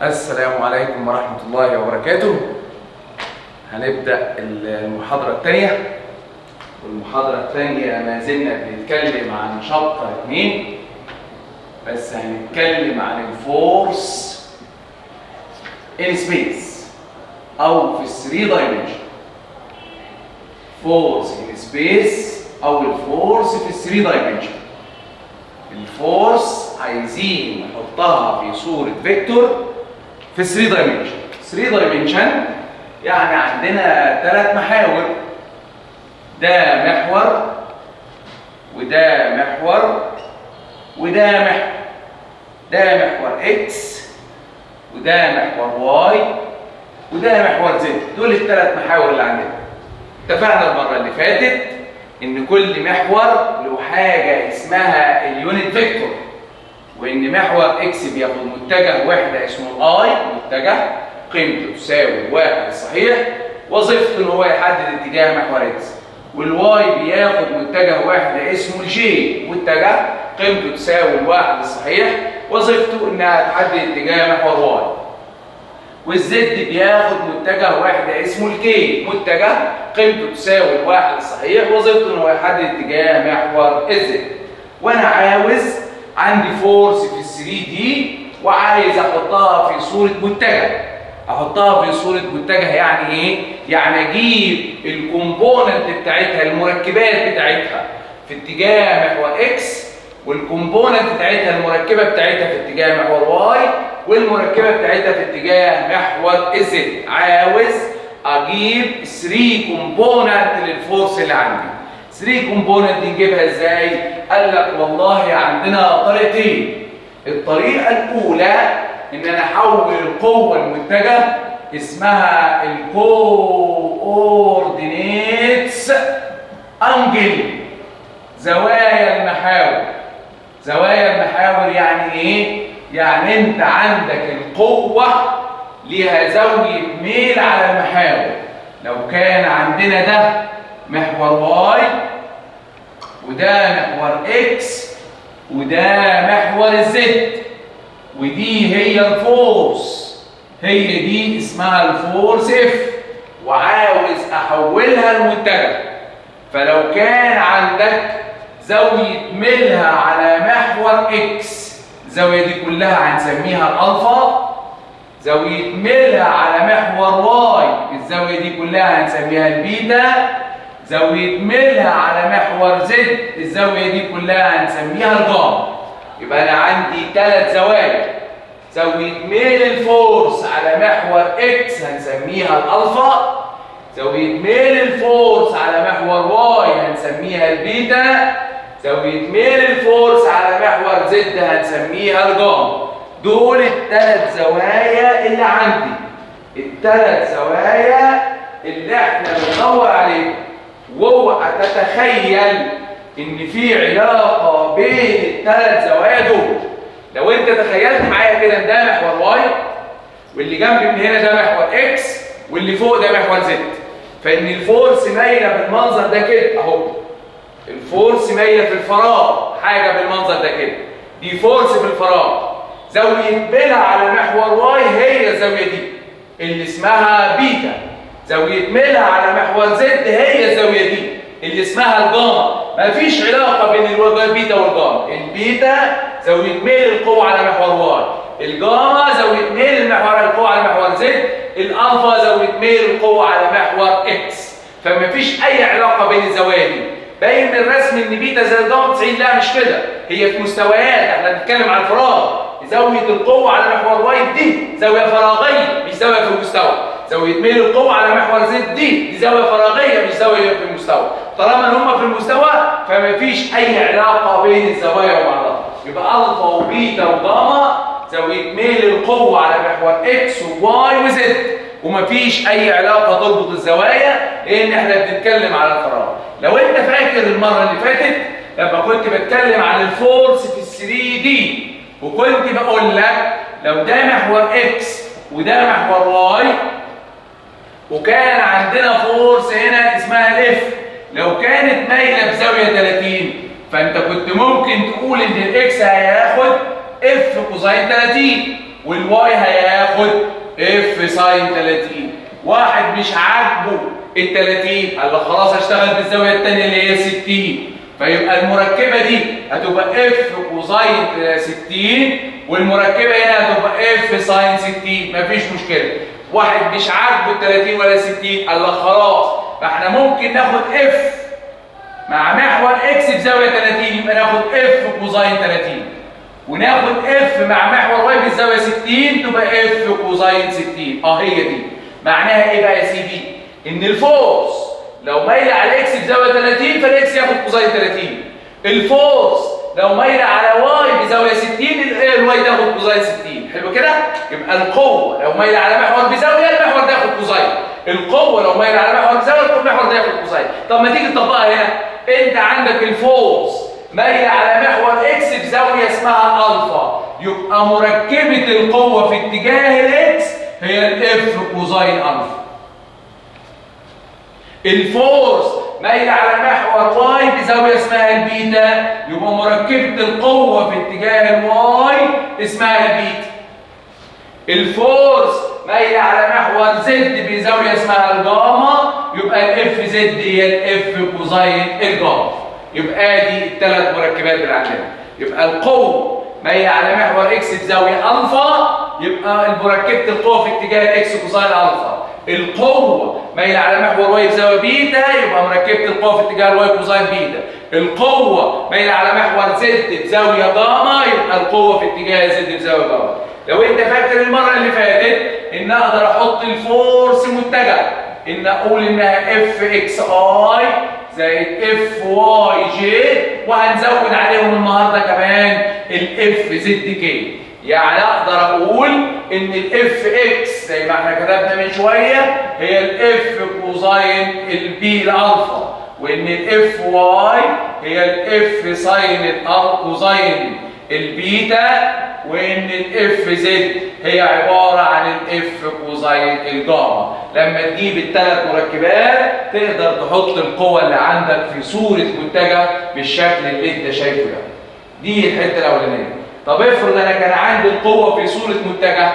السلام عليكم ورحمة الله وبركاته. هنبدأ المحاضرة الثانية، والمحاضرة الثانية ما زلنا بنتكلم عن شابتر 2، بس هنتكلم عن الفورس in space أو في 3 dimension. فورس in space أو الفورس في 3 dimension. الفورس عايزين نحطها في صورة فيكتور في 3 dimension. 3 dimension يعني عندنا 3 محاور، ده محور وده محور وده محور، ده محور اكس وده محور واي وده محور زد. دول ال3 محاور اللي عندنا. اتفقنا المرة اللي فاتت ان كل محور له حاجة اسمها اليونت فيكتور، وان محور اكس بياخد متجه وحده اسمه الاي، متجه قيمته تساوي 1 صحيح، وظيفته ان هو يحدد اتجاه محور اكس. والواي بياخد متجه وحده اسمه الجي، متجه قيمته تساوي 1 صحيح، وظيفته انها تحدد اتجاه محور واي. والزد بياخد متجه وحده اسمه الكي، متجه قيمته تساوي 1 صحيح، وظيفته ان هو يحدد اتجاه محور الزد. وانا عاوز عندي فورس في 3 دي وعايز احطها في صورة متجه. احطها في صورة متجه يعني ايه؟ يعني اجيب الكومبوننت بتاعتها، المركبات بتاعتها في اتجاه محور اكس، والكومبوننت بتاعتها المركبة بتاعتها في اتجاه محور واي، والمركبة بتاعتها في اتجاه محور الزد. عاوز اجيب 3 كومبوننت للفورس اللي عندي. 3 كومبوننت نجيبها ازاي؟ قال لك والله عندنا طريقتين. الطريقة الأولى إن أنا أحول القوة المتجه اسمها الكوردينيتس أنجل، زوايا المحاور. زوايا المحاور يعني إيه؟ يعني أنت عندك القوة ليها زاوية ميل على المحاور. لو كان عندنا ده محور واي وده محور اكس وده محور الزد، ودي هي الفورس، هي دي اسمها الفورس اف، وعاوز احولها لمتجه. فلو كان عندك زاويه ميلها على محور اكس، الزاويه دي كلها هنسميها الالفا. زاويه ميلها على محور واي، الزاويه دي كلها هنسميها البيتا. زاوية ميلها على محور زد، الزاوية دي كلها هنسميها الجاما. يبقى أنا عندي 3 زوايا. زاوية ميل الفورس على محور إكس هنسميها الألفا، زاوية ميل الفورس على محور واي هنسميها البيتا، زاوية ميل الفورس على محور زد هنسميها الجاما. دول ال3 زوايا اللي عندي، ال3 زوايا اللي احنا بندور عليهم. واوعى تتخيل ان في علاقه بين ال3 زوايا دول. لو انت تخيلت معايا كده ان ده محور واي، واللي جنبي من هنا ده محور اكس، واللي فوق ده محور زد، فان الفورس مايله بالمنظر ده كده اهو. الفورس مايله في الفراغ، حاجه بالمنظر ده كده، دي فورس في الفراغ. زاويه ميلها على محور واي هي الزاويه دي اللي اسمها بيتا. زاوية ميلها على محور زد هي الزاوية دي اللي اسمها الجاما. مفيش علاقة بين البيتا والجاما. البيتا زاوية ميل القوة على محور واي، الجاما زاوية ميل القوة على محور زد، الألفا زاوية ميل القوة على محور اكس. فمفيش أي علاقة بين الزوايا دي. باين من الرسم إن بيتا زي الجاما 90. لا مش كده، هي في مستويات. احنا بنتكلم عن الفراغ. زاوية القوة على محور واي دي زاوية فراغية مش زاوية في المستوى. زاوية ميل القوة على محور زد دي زاوية فراغية مش زاوية في المستوى. طالما ان هم في المستوى فما فيش أي علاقة بين الزوايا وبعضها. يبقى ألفا وبيتا وجاما زاوية ميل القوة على محور اكس وواي وزد، وما فيش أي علاقة تربط الزوايا، لأن احنا بنتكلم على الفراغ. لو أنت فاكر المرة اللي فاتت لما كنت بتكلم عن الفورس في 3 دي، وكنت بقول لك لو ده محور اكس وده محور واي، وكان عندنا فورس هنا اسمها الاف، لو كانت مايله بزاويه 30 فانت كنت ممكن تقول ان الاكس هياخد اف كوزين 30، والواي هياخد اف ساين 30. واحد مش عاجبه ال 30 قال لك خلاص هشتغل بالزاويه الثانيه اللي هي 60، فيبقى المركبه دي هتبقى اف كوزاين 60 والمركبه هنا هتبقى اف ساين 60. مفيش مشكله. واحد مش عاجبه ال 30 ولا 60 قال لك خلاص فاحنا ممكن ناخد اف مع محور اكس بزاويه 30 يبقى ناخد اف كوزاين 30، وناخد اف مع محور واي بالزاويه 60 تبقى اف كوزاين 60. هي دي معناها ايه بقى يا سيدي؟ ان الفورس لو مايله على اكس بزاويه 30 فالاكس ياخد كوزاين 30، الفورس لو مايله على واي بزاويه 60 الواي تاخد كوزاين 60. حلو كده؟ يبقى القوه لو مايله على محور بزاويه المحور ده ياخد كوزاين، القوه لو مايله على محور بزاويه المحور ده ياخد كوزاين. طب ما تيجي تطبقها هنا، انت عندك الفورس مايله على محور اكس بزاويه اسمها الفا، يبقى مركبه القوه في اتجاه الاكس هي الاف كوزاين الفا. الفورس مايله على محور واي بزاويه اسمها البيتا، يبقى مركبه القوه في اتجاه الواي اسمها البيتا. الفورس مايله على محور زد بزاويه اسمها الجاما، يبقى الاف زد هي الاف كوزاين الجاما. يبقى دي الثلاث مركبات اللي عندنا. يبقى القوه مايله على محور اكس بزاويه الفا، يبقى مركبه القوه في اتجاه الاكس كوزاين الفا. القوه مايله على محور واي بزاويه بيتا، يبقى مركبه القوه في اتجاه الواي كوزاين بيتا. القوه مايله على محور زد بزاويه جاما، يبقى القوه في اتجاه زد بزاويه جاما. لو انت فاكر المره اللي فاتت ان اقدر احط الفورس متجه ان اقول انها اف اكس اي زائد اف واي جي، وهنزود عليهم النهارده كمان الاف زد كي. يعني اقدر اقول ان الاف اكس زي ما احنا كتبنا من شويه هي الاف كوزاين البي الالفا، وان الاف واي هي الاف ساين كوزاين البيتا، وان الاف زد هي عباره عن الاف كوزاين الجاما. لما تجيب الثلاث مركبات تقدر تحط القوه اللي عندك في صوره متجه بالشكل اللي انت شايفه ده. دي الحته الاولانيه. طب افرض انا كان عندي القوه في صوره متجه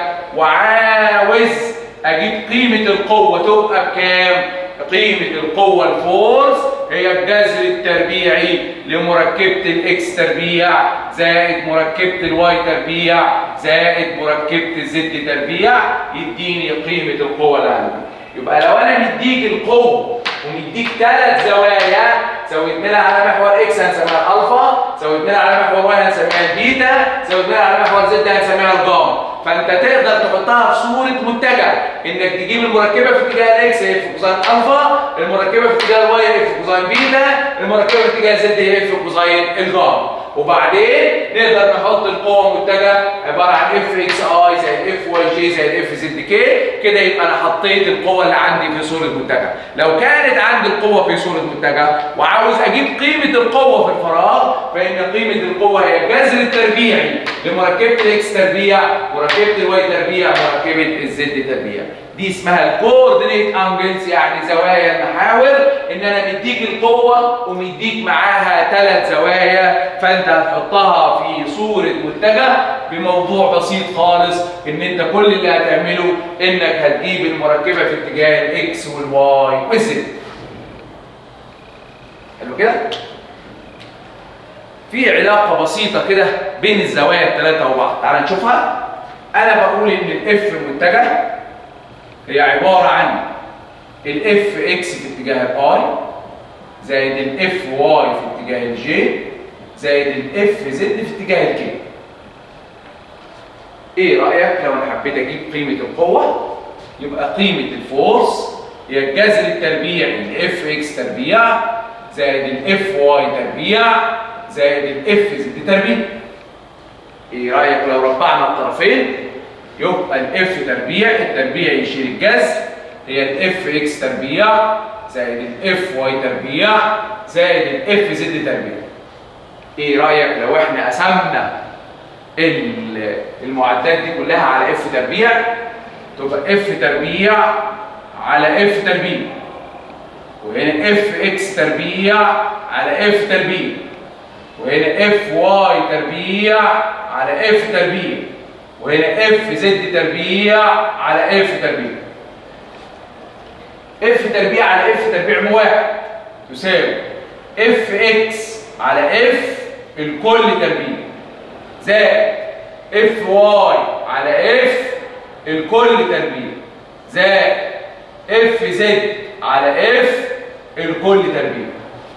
وعاوز اجيب قيمه القوه تبقى بكام؟ قيمه القوه الفورس هي الجذر التربيعي لمركبه الاكس تربيع زائد مركبه الواي تربيع زائد مركبه الزد تربيع يديني قيمه القوه اللي عندي. يبقى لو انا مديك القوه ومديك ثلاث زوايا، زودنا على محور اكس هنسميها الالفا، زودنا على محور واي هنسميها البيتا، زودنا على محور زد هنسميها الجاما، فانت تقدر تحطها في صوره متجه انك تجيب المركبه في اتجاه الاكس هي اف كوزاين الفا، المركبه في اتجاه الواي هي اف كوزاين بيتا، المركبه في اتجاه زد هي اف كوزاين الجاما. وبعدين نقدر نحط القوه متجه عباره عن اف اكس اي زائد اف واي جي زائد اف زد كي. كده يبقى انا حطيت القوه اللي عندي في صوره متجه. لو كانت عندي القوه في صوره متجه وعاوز اجيب قيمه القوه في الفراغ، فان قيمه القوه هي الجذر التربيعي لمركبه الاكس تربيع، مركبه الواي تربيع، مركبه الزد تربيع. دي اسمها الكوردينيت انجلز، يعني زوايا المحاور. ان انا مديك القوه ومديك معاها ثلاث زوايا، فانت هتحطها في صوره متجه بموضوع بسيط خالص، ان انت كل اللي هتعمله انك هتجيب المركبه في اتجاه الاكس والواي والزد. حلو كده؟ في علاقه بسيطه كده بين الزوايا الثلاثه وبعض، تعال نشوفها. انا بقول ان الاف متجه هي عباره عن الاف اكس في اتجاه الاي زائد الاف واي في اتجاه الجي زائد الاف زد في اتجاه الكي. ايه رايك لو انا حبيت اجيب قيمه القوه؟ يبقى قيمه الفورس هي الجذر التربيعي لاف اكس تربيع زائد الاف واي تربيع زائد الاف زد تربيع. ايه رايك لو ربعنا الطرفين؟ يبقى الاف تربيع، التربيع يشيل الجذر، هي الاف اكس تربيع زائد الاف واي تربيع زائد الاف زد تربيع. ايه رايك لو احنا قسمنا المعدات دي كلها على اف تربيع؟ تبقى اف تربيع على اف تربيع، وهنا اف اكس تربيع على اف تربيع، وهنا اف واي تربيع على اف تربيع. وهنا اف زد تربيع على اف تربيع. اف تربيع على اف تربيع م1 تساوي اف اكس على اف الكل تربيع زائد اف واي على اف الكل تربيع زائد اف زد على اف الكل تربيع.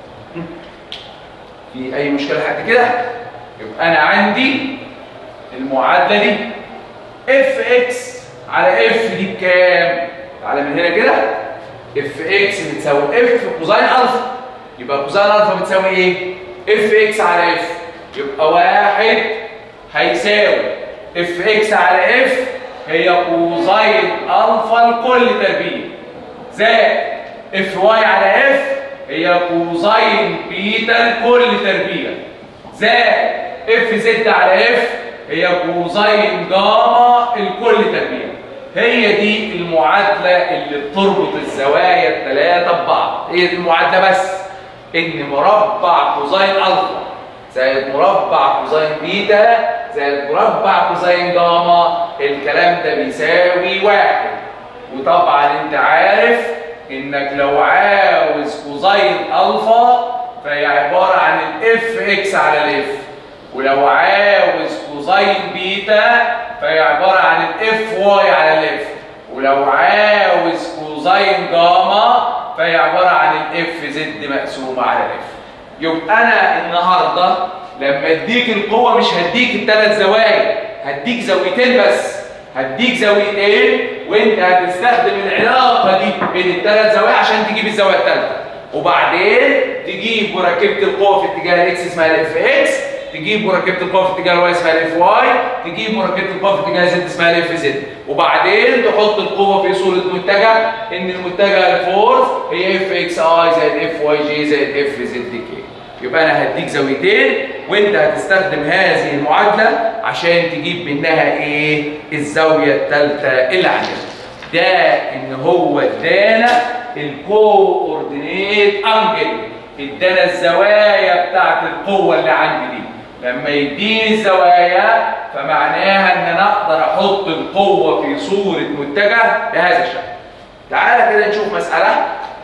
في اي مشكله لحد كده؟ يبقى انا عندي المعادله دي اف اكس على اف دي بكام؟ تعالى من هنا كده، اف اكس بتساوي اف كوزين الفا، يبقى كوزين الفا بتساوي ايه؟ اف اكس على اف، يبقى واحد هيساوي اف اكس على اف هي كوزين الفا الكل تربيع زائد اف واي على اف هي كوزين بيتا الكل تربيع زائد اف زد على اف هي كوزين جاما الكل تربيع. هي دي المعادله اللي بتربط الزوايا الثلاثه ببعض. هي دي المعادله، بس ان مربع كوزين الفا زائد مربع كوزين بيتا زائد مربع كوزين جاما الكلام ده بيساوي 1. وطبعا انت عارف انك لو عاوز كوزين الفا فهي عباره عن الاف اكس على الاف، ولو عاوز كوزين بيتا فهي عباره عن الاف واي على الاف، ولو عاوز كوزين جاما فهي عباره عن الاف زد مقسومه على الاف. يبقى انا النهارده لما اديك القوه مش هديك الثلاث زوايا، هديك زاويتين بس، هديك زاويتين وانت هتستخدم العلاقه دي بين الثلاث زوايا عشان تجيب الزاويه الثالثه، وبعدين تجيب مركبه القوه في اتجاه الاكس اسمها الاف اكس، تجيب مركبه القوه في اتجاه الواي اسمها الاف واي، تجيب مركبه القوه في اتجاه زد اسمها الاف زد، وبعدين تحط القوه في صوره متجه ان المتجه الفورس هي اف اكس اي زائد اف واي جي زائد اف زد كي. يبقى انا هديك زاويتين وانت هتستخدم هذه المعادله عشان تجيب منها ايه؟ الزاويه الثالثه اللي عندنا. ده ان هو ادانا الكوردينيت انجل، ادانا الزوايا بتاعت القوه اللي عندي دي. لما يديني الزوايا فمعناها ان انا اقدر احط القوه في صوره متجه بهذا الشكل. تعالى كده نشوف مساله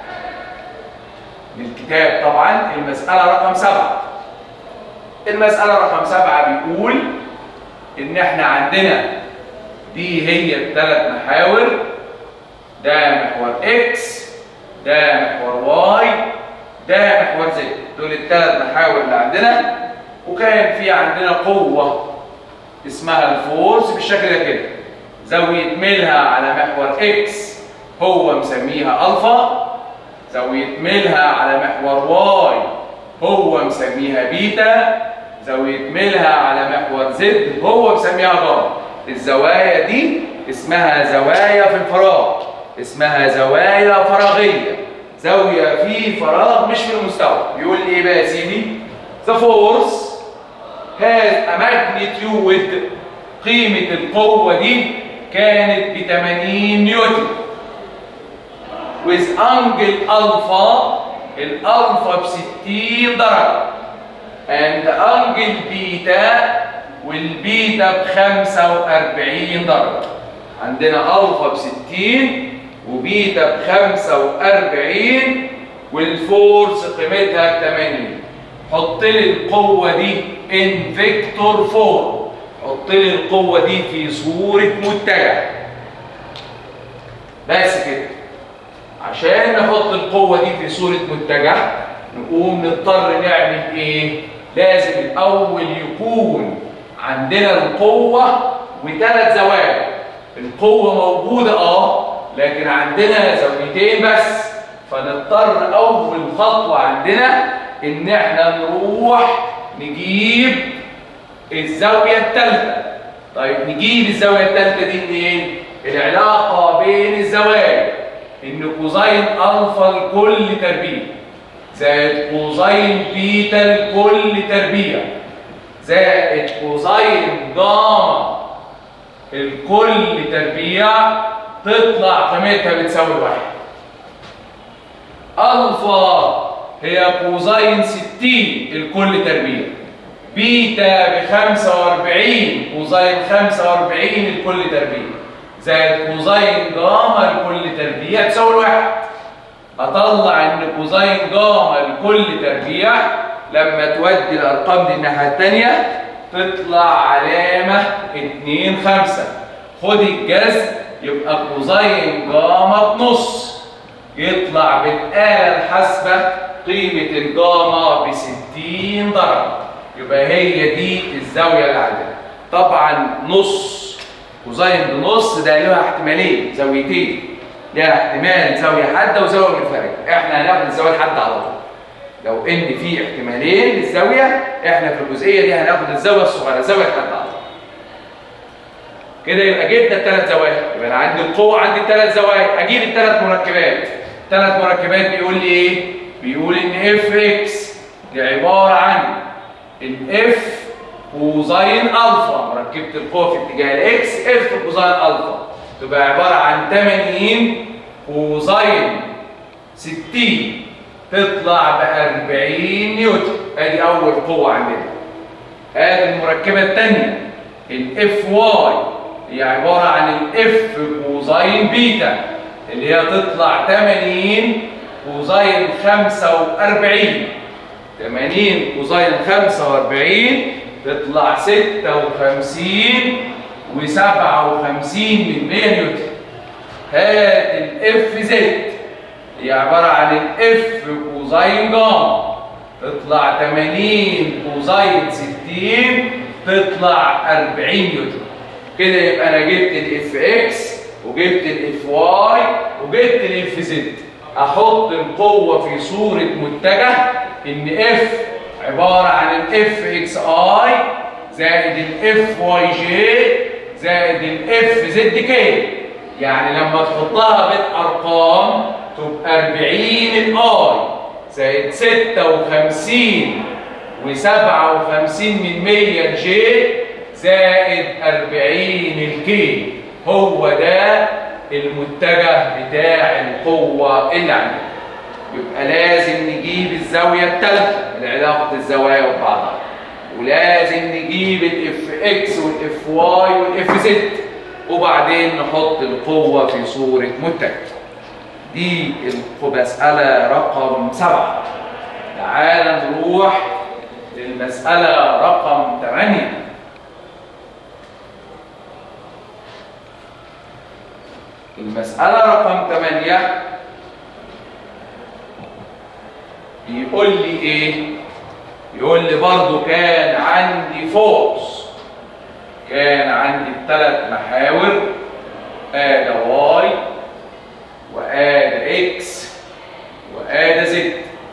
من الكتاب، طبعا المساله رقم 7. المساله رقم 7 بيقول ان احنا عندنا دي هي الثلاث محاور، ده محور اكس، ده محور واي، ده محور زد، دول الثلاث محاور اللي عندنا. وكان في عندنا قوه اسمها الفورس بالشكل ده كده، زاويه ميلها على محور اكس هو مسميها الفا، زاويه ميلها على محور واي هو مسميها بيتا، زاويه ميلها على محور زد هو مسميها جاما. الزوايا دي اسمها زوايا في الفراغ، اسمها زوايا فراغيه، زاويه في فراغ مش في المستوى. بيقول لي ايه بقى يا سيدي؟ The force has a magnitude، قيمه القوه دي كانت ب 80 نيوتن، with angle alpha، الالفا ب 60 درجه، and angle بيتا، والبيتا ب 45 درجه. عندنا الفا ب 60 وبيتا ب 45 والفورس قيمتها ب 80. حط لي القوه دي ان فيكتور فورم، حط لي القوه دي في صوره متجه. بس كده. عشان نحط القوه دي في صوره متجه نقوم نضطر نعمل ايه؟ لازم الاول يكون عندنا القوه وثلاث زوايا. القوه موجوده لكن عندنا زاويتين بس، فنضطر اول خطوه عندنا ان احنا نروح نجيب الزاويه الثالثه. طيب نجيب الزاويه الثالثه دي منين؟ العلاقه بين الزوايا ان كوزين الفا الكل تربيع زائد كوزين بيتا الكل تربيع زائد كوزين جاما الكل تربيع تطلع قيمتها بتساوي 1. الفا هي كوزين 60 الكل تربيع بيتا ب 45 كوزين 45 لكل تربيع زائد كوزين جاما لكل تربيع تساوي 1. اطلع ان كوزين جاما لكل تربيع لما تودي الارقام دي الناحيه الثانيه تطلع علامه 2 5. خد الجذر يبقى كوزين جاما بنص، يطلع بالاله الحاسبه قيمه الجاما ب 60 درجه. يبقى هي دي الزاويه اللي عندنا. طبعا نص كوزين بنص ده لها احتمالين، زاويتين، لها احتمال زاويه حاده وزاويه منفرجه. احنا هناخد الزاويه الحاده على طول. لو ان في احتمالين للزاويه احنا في الجزئيه دي هناخد الزاويه الصغيره، الزاويه الحاده على طول. كده يبقى جبنا الثلاث زوايا. يبقى انا عندي القوه، عندي الثلاث زوايا، اجيب الثلاث مركبات. الثلاث مركبات بيقول لي ايه؟ بيقول ان اف اكس دي عباره عن الاف كوزين الفا، مركبه القوه في اتجاه الاكس اف كوزين الفا تبقى عباره عن 80 كوزين 60 تطلع ب 40 نيوتن. ادي اول قوه عندنا. ادي المركبه الثانيه الاف واي هي عباره عن الاف كوزين بيتا اللي هي تطلع 80 كوزين 45. 80 كوزين 45 تطلع 56 و57 من 100 نيوتن. هات الاف زد هي عباره عن الاف كوزين جاما تطلع 80 كوزين 60 تطلع 40 نيوتن. كده يبقى انا جبت الاف اكس وجبت الاف واي وجبت الاف زد. احط القوه في صوره متجه ان اف عباره عن الاف اكس اي زائد الاف واي جي زائد الاف زد كي. يعني لما تحطها بالارقام تبقى 40 الاي زائد 56 و57 من 100 الجي زائد 40 الكي. هو ده المتجه بتاع القوه اللي عندنا. يبقى لازم نجيب الزاويه الثالثه لعلاقه الزوايا ببعضها، ولازم نجيب الاف اكس والاف واي والاف زد، وبعدين نحط القوه في صوره متجه. دي المساله رقم 7. تعال نروح للمساله رقم 8. المساله رقم 8 بيقول لي ايه؟ يقول لي برضو كان عندي فورس، كان عندي الثلاث محاور ادي واي وادي اكس وادي زد،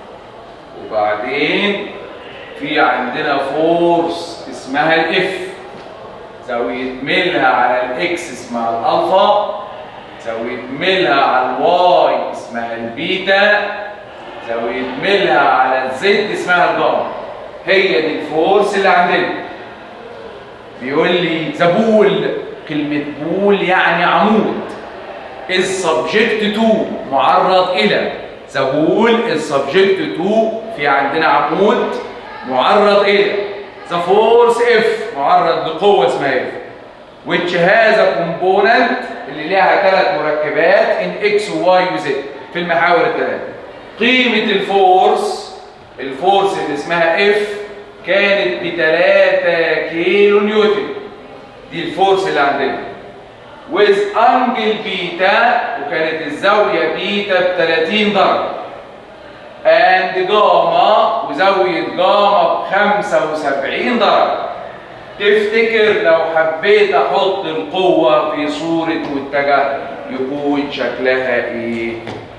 وبعدين في عندنا فورس اسمها الاف زاويه ميلها على الاكس اسمها الالفا، زاويه ميلها على الواي اسمها البيتا، زاويه ميلها على الزد اسمها الجاما. هي دي الفورس اللي عندنا. بيقول لي ذا بول، كلمه بول يعني عمود، is subject to معرض الى. ذا بول is subject to في عندنا عمود معرض الى. ذا فورس اف معرض لقوه اسمها اف which has a component اللي لها ثلاث مركبات in x و y و z في المحاور الثلاثه. قيمه الفورس اللي اسمها اف كانت ب 3 كيلو نيوتن. دي الفورس اللي عندنا with angle بيتا، وكانت الزاويه بيتا ب 30 درجه، and جاما وزاويه جاما ب 75 درجه. تفتكر لو حبيت احط القوه في صوره متجه يكون شكلها ايه؟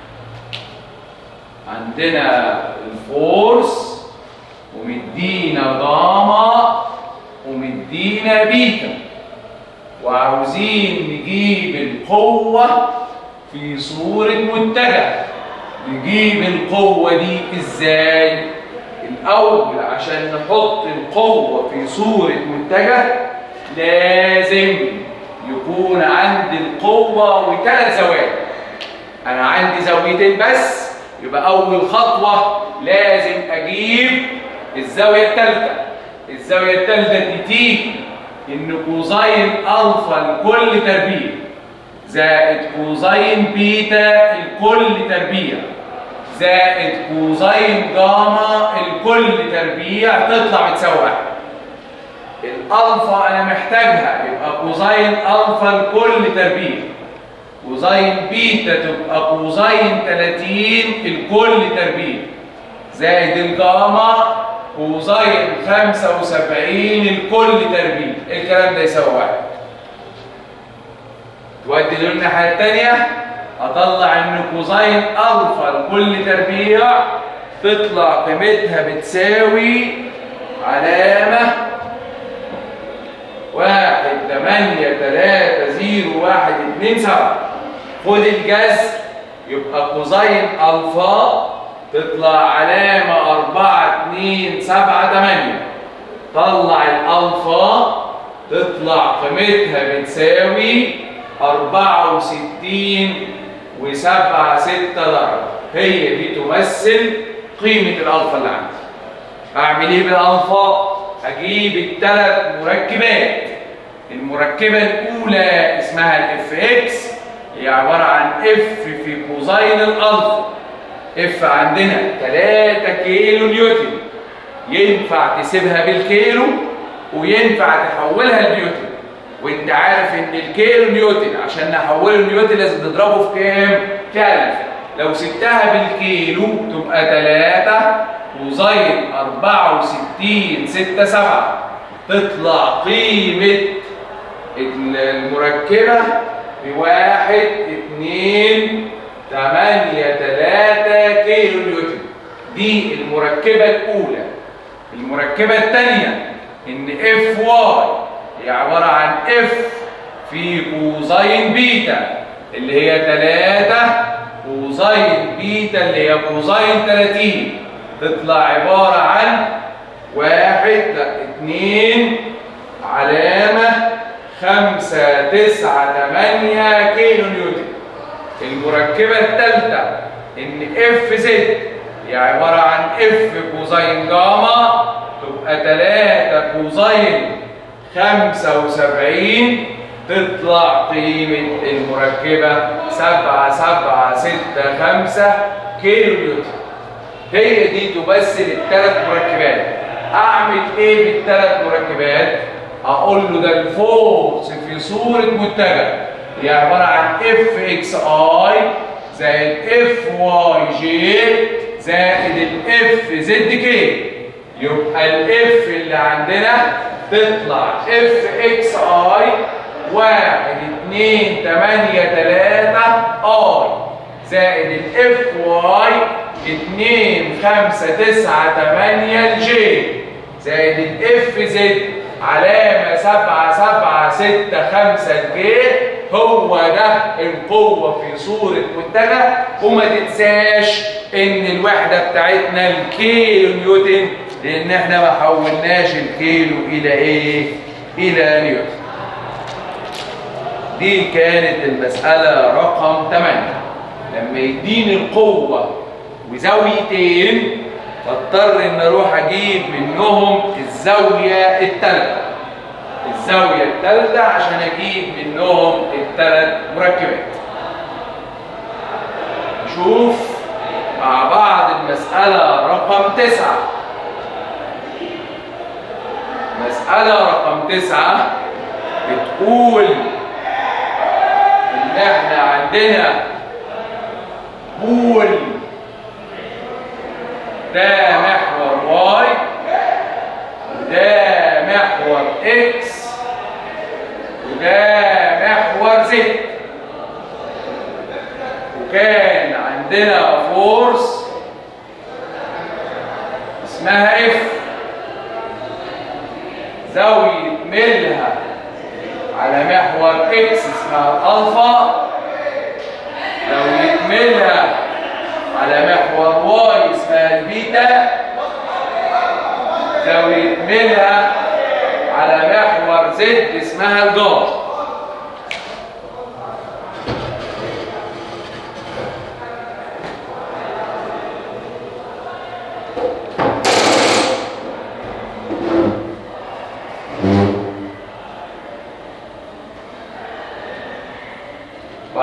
عندنا الفورس ومدينا جاما ومدينا بيتا، وعاوزين نجيب القوة في صورة متجه. نجيب القوة دي ازاي؟ الأول عشان نحط القوة في صورة متجه لازم يكون عندي القوة وثلاث زوايا. أنا عندي زاويتين بس، يبقى أول خطوة لازم أجيب الزاوية الثالثة. الزاوية الثالثة تيجي إن كوزين ألفا لكل تربيع زائد كوزين بيتا الكل تربيع زائد كوزين جاما الكل تربيع تطلع بتساوي 1. الألفا أنا محتاجها يبقى كوزين ألفا الكل تربيع، كوزين بيتا تبقى كوزين 30 الكل تربيع زائد الجاما كوزين 75 الكل تربيع. الكلام ده يساوي 1. تودي دول الناحية التانية أطلع إن كوزين ألفا لكل تربيع تطلع قيمتها بتساوي علامة 1.83012. خد الجذر يبقى كوزين ألفا تطلع علامة 4.278. طلع الألفا تطلع قيمتها بتساوي 64.76 درجة. هي دي تمثل قيمة الألفا اللي عندي. أعمل إيه بالألفا؟ أجيب الثلاث مركبات. المركبة الأولى اسمها الاف اكس، هي عبارة عن اف في كوزين الألفا. اف عندنا 3 كيلو نيوتن، ينفع تسيبها بالكيلو وينفع تحولها لنيوتن، وانت عارف ان الكيلو نيوتن عشان نحوله لنيوتن لازم تضربه في كام؟ في 1000. لو سبتها بالكيلو تبقى 3 كوزين 64.67. تطلع قيمة المركبة ب1.283 كيلو نيوتن. دي المركبة الأولى. المركبة الثانية إن اف واي هي عبارة عن اف في كوزين بيتا اللي هي 3 كوزين بيتا اللي هي كوزين 30. تطلع عبارة عن 2 علامة 598 كيلو نيوتن. المركبة الثالثة إن اف زد هي عبارة عن اف كوزين جاما تبقى 3 كوزين 75. تطلع قيمة المركبة 7765 كيلو نيوتن. هي دي تمثل الثلاث مركبات. أعمل إيه بالثلاث مركبات؟ أقول له ده الفورس في صورة متجه هي عبارة عن اف اكس اي زائد اف واي جي زائد الاف زد كي. يبقى الاف اللي عندنا تطلع اف اكس اي 1.283 اي زائد الاف واي 2.598 الجي زائد الاف زد علامة 7765 الجي. هو ده القوة في صورة متجه. وما تنساش ان الوحدة بتاعتنا الكيلو نيوتن لان احنا ما حولناش الكيلو الى ايه؟ الى نيوتن. دي كانت المسألة رقم 8. لما يديني القوة وزاويتين بضطر ان اروح اجيب منهم الزاوية الثالثة. الزاوية الثالثة عشان اجيب منهم الثلاث مركبات. نشوف مع بعض المسألة رقم 9. مسألة رقم 9 بتقول ان احنا عندنا بول ده محور واي وده محور اكس وده محور زد، وكان عندنا فورس اسمها اف زاوية ميلها على محور اكس اسمها الالفا، زاوية ميلها على محور واي اسمها البيتا، زاوية ميلها على محور زد اسمها الجاما.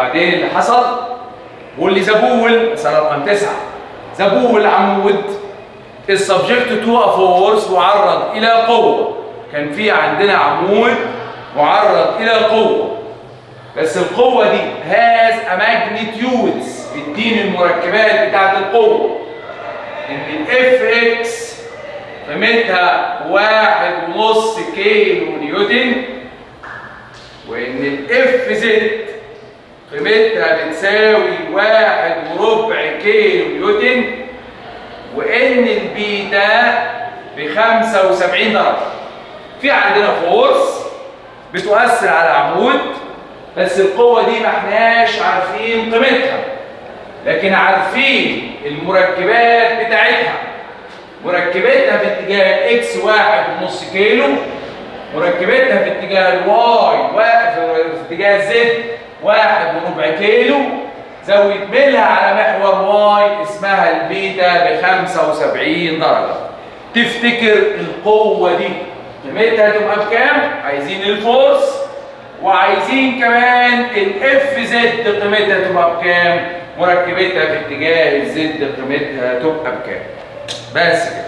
وبعدين اللي حصل بيقول لي زبول مثلا رقم 9، زبول عمود السبجكت تو فورس معرض الى قوه. كان في عندنا عمود معرض الى قوه، بس القوه دي هاز ا ماجنتيودز، بتديني المركبات بتاعت القوه ان الاف اكس قيمتها 1.5 كيلو نيوتن، وان الاف زد قيمتها بتساوي 1.25 كيلو نيوتن، وان البيتا ب 75 درجه. في عندنا فورس بتؤثر على عمود، بس القوه دي ما احناش عارفين قيمتها، لكن عارفين المركبات بتاعتها. مركبتها في اتجاه اكس 1.5 كيلو، مركبتها في اتجاه الواي في اتجاه زد 1.25 كيلو، زاوية ميلها على محور واي اسمها البيتا ب 75 درجة. تفتكر القوة دي قيمتها تبقى بكام؟ عايزين الفورس وعايزين كمان الاف زد قيمتها تبقى بكام؟ مركبتها في اتجاه الزد قيمتها تبقى بكام؟ بس كده.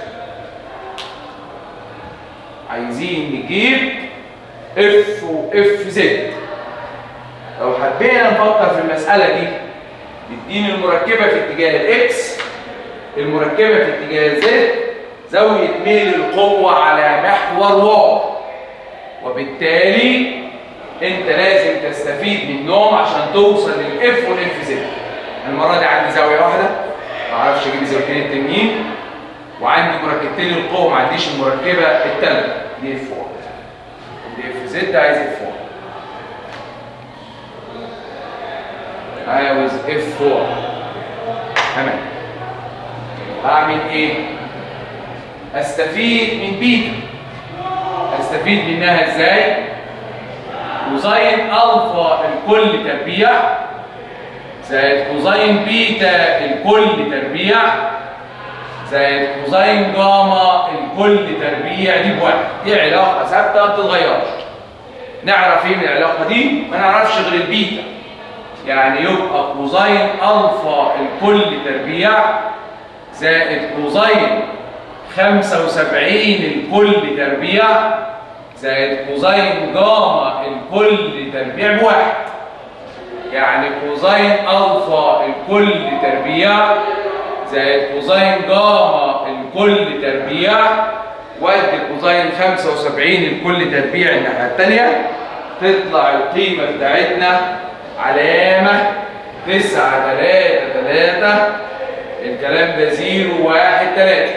عايزين نجيب اف واف زد. لو حبينا نفكر في المسألة دي، بتديني المركبة في اتجاه الاكس، المركبة في اتجاه زد، زاوية ميل القوة على محور واي، وبالتالي انت لازم تستفيد منهم عشان توصل للاف والاف زد. المرة دي عندي زاوية واحدة، ما اعرفش اجيب الزاويتين التانيين، وعندي مركبتين القوة ما عنديش المركبة التالتة دي اف واي. دي اف زد عايز اف واي، عاوز اف واي. تمام. هعمل ايه؟ استفيد من بيتا. استفيد منها ازاي؟ كوزين الفا الكل تربيع زائد كوزين بيتا الكل تربيع زائد كوزين جاما الكل تربيع دي بواحد. دي علاقه ثابته ما بتتغيرش. نعرف ايه من العلاقه دي؟ ما نعرفش غير البيتا. يعني يبقى كوزين الفا الكل تربيع زائد كوزين 75 الكل تربيع زائد كوزين جاما الكل تربيع بواحد. يعني كوزين الفا الكل تربيع زائد كوزين جاما الكل تربيع وادي كوزين 75 الكل تربيع الناحيه الثانيه، تطلع القيمه بتاعتنا علامه 9 3 3. الكلام ده 0 1 3.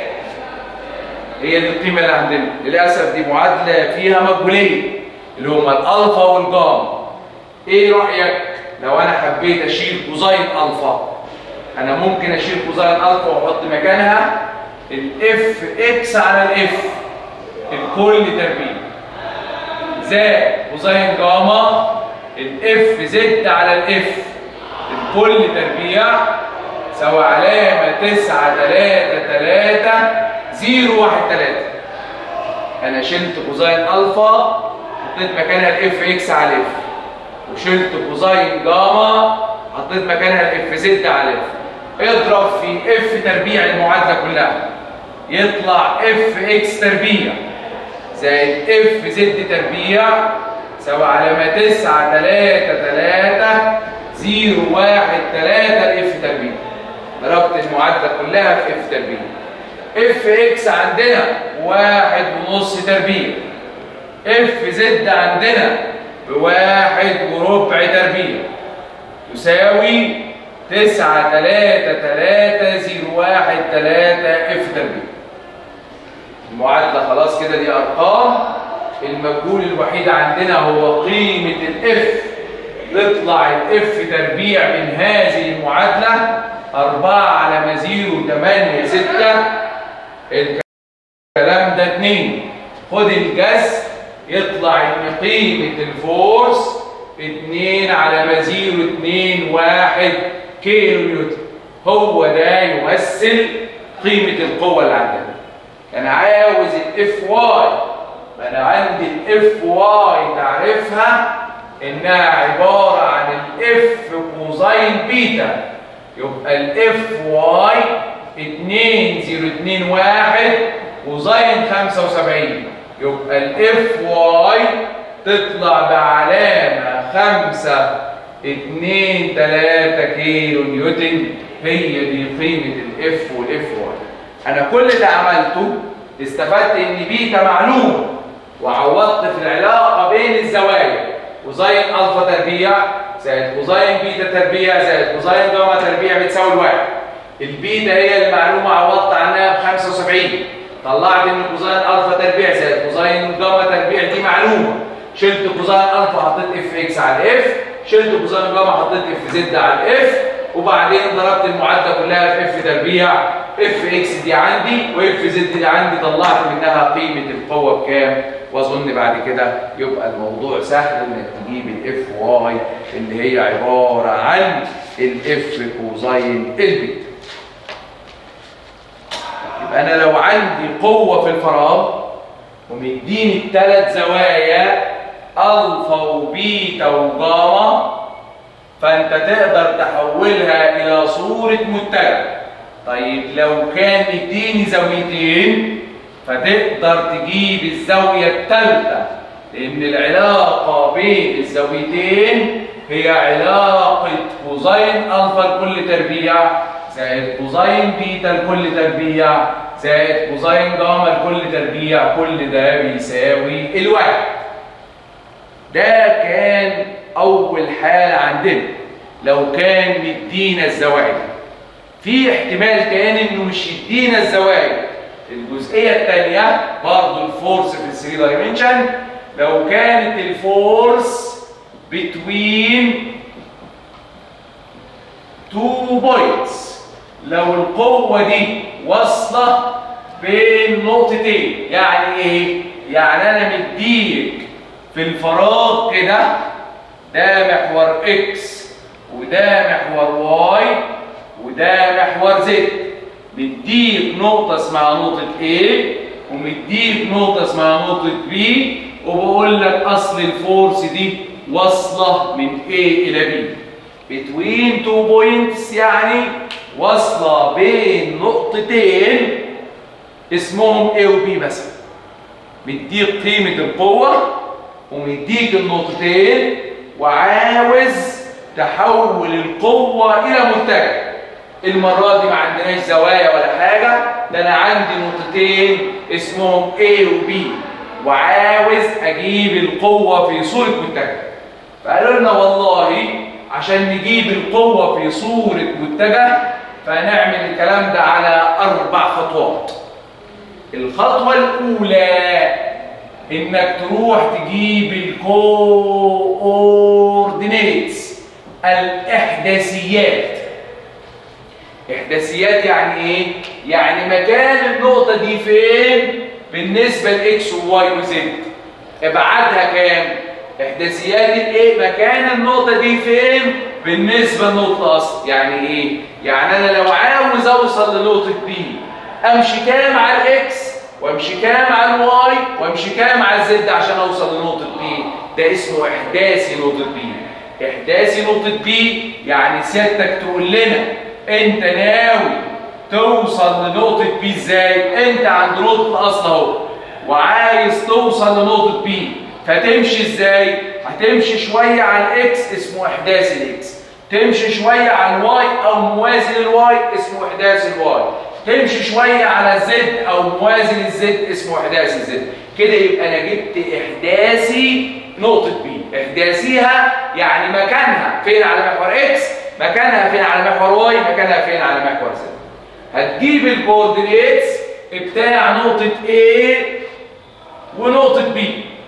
هي دي القيمه اللي عندنا. للاسف دي معادله فيها مجهولين اللي هما الالفا والجاما. ايه رايك لو انا حبيت اشيل كوزين الفا؟ انا ممكن اشيل كوزين الفا واحط مكانها الاف اكس على الاف الكل تربيع زائد كوزين جاما الاف زد على الاف الكل تربيع سوى علامه 9 3 3 0 1 3. انا شلت كوزين الفا حطيت مكانها الاف اكس على الاف، وشلت كوزين جاما حطيت مكانها الاف زد على الاف. اضرب في اف تربيع المعادله كلها يطلع اف اكس تربيع زائد اف زد تربيع سوى علامه 9 3 3 0 1 3 الاف تربيع. ضربت المعادله كلها في اف تربيع. اف اكس عندنا 1.5 تربيع، اف زد عندنا ب1.4 تربيع يساوي 9 3 3 0 1 3 اف تربيع. المعادله خلاص كده دي ارقام. المجهول الوحيد عندنا هو قيمه الاف. يطلع الاف تربيع من هذه المعادله 4 على 0.8 6. الكلام ده 2. خد الجذر يطلع ان قيمه الفورس 2 على 0.21 كيلو نيوتن. هو ده يمثل قيمه القوه اللي عندنا. انا عاوز الاف واي، انا عندي الاف واي تعرفها انها عباره عن الاف كوزين بيتا، يبقى الاف واي 2021 كوزين 75، يبقى الاف واي تطلع بعلامه 5.23 كيلو نيوتن. هي دي قيمه الاف والاف واي. انا كل اللي عملته استفدت ان بيتا معلومه، وعوضت في العلاقه بين الزوايا كوزين الفا تربيع زائد كوزين بيتا تربيع زائد كوزين جاما تربيع بتساوي الواحد. البيتا هي المعلومه عوضت عنها ب 75، طلعت ان كوزين الفا تربيع زائد كوزين جاما تربيع دي معلومه، شلت كوزين الفا حطيت اف اكس على الاف، شلت كوزين جاما حطيت اف زد على الاف، وبعدين ضربت المعادله كلها في اف تربيع، اف اكس دي عندي واف زد دي عندي، طلعت منها قيمه القوه بكام. واظن بعد كده يبقى الموضوع سهل انك تجيب الاف واي اللي هي عباره عن الاف كوزين البيتا. يبقى انا لو عندي قوه في الفراغ ومديني الثلاث زوايا الفا وبيتا وجاما، فانت تقدر تحولها الى صوره متجه. طيب لو كان مديني زاويتين فتقدر تجيب الزاويه الثالثه، لان العلاقه بين الزاويتين هي علاقه كوزين الفا لكل تربيع زائد كوزين بيتا لكل تربيع زائد كوزين جاما لكل تربيع، كل ده بيساوي الواحد. ده كان أول حالة عندنا لو كان مدينا الزوايا. في احتمال كان إنه مش يدينا الزوايا. الجزئية الثانية برضه الفورس في الثري دايمنشن، لو كانت الفورس بتوين 2 بوينتس، لو القوة دي واصلة بين نقطتين. يعني ايه؟ يعني انا مديك في الفراغ كده ده محور اكس وده محور واي وده محور زد، مديك نقطة اسمها نقطة A ومديك نقطة اسمها نقطة B، وبقول لك اصل الفورس دي واصلة من A إلى B between 2 points، يعني واصلة بين نقطتين اسمهم A و B مثلا. مديك قيمة القوة ومديك النقطتين وعاوز تحول القوة إلى متجه. المرة دي ما عندناش زوايا ولا حاجة، ده أنا عندي نقطتين اسمهم A و B وعاوز أجيب القوة في صورة متجه. فقالوا لنا والله عشان نجيب القوة في صورة متجه فهنعمل الكلام ده على 4 خطوات. الخطوة الأولى إنك تروح تجيب الكوردينيتس، الإحداثيات. إحداثيات يعني إيه؟ يعني مكان النقطة دي فين بالنسبة لإكس وواي وزد، ابعادها كام؟ إحداثيات الإيه؟ مكان النقطة دي فين بالنسبة لنقطة أصل. يعني إيه؟ يعني أنا لو عاوز أوصل لنقطة B أمشي كام على الإكس وأمشي كام على الواي وأمشي كام على الزد عشان أوصل لنقطة B. ده اسمه إحداثي نقطة B. إحداثي نقطة B يعني سيادتك تقول لنا أنت ناوي توصل لنقطة B إزاي؟ أنت عند نقطة أصل أهو وعايز توصل لنقطة B، فتمشي ازاي؟ هتمشي شويه على الاكس اسمه احداث الاكس، تمشي شويه على الواي او موازي للواي اسمه احداث الواي، تمشي شويه على الزد او موازي للزد اسمه احداث الزد. كده يبقى انا جبت احداثي نقطه بي. احداثيها يعني مكانها فين على محور اكس، مكانها فين على محور واي، مكانها فين على محور زد. هتجيب الكوردينيتس بتاع نقطه A ونقطه B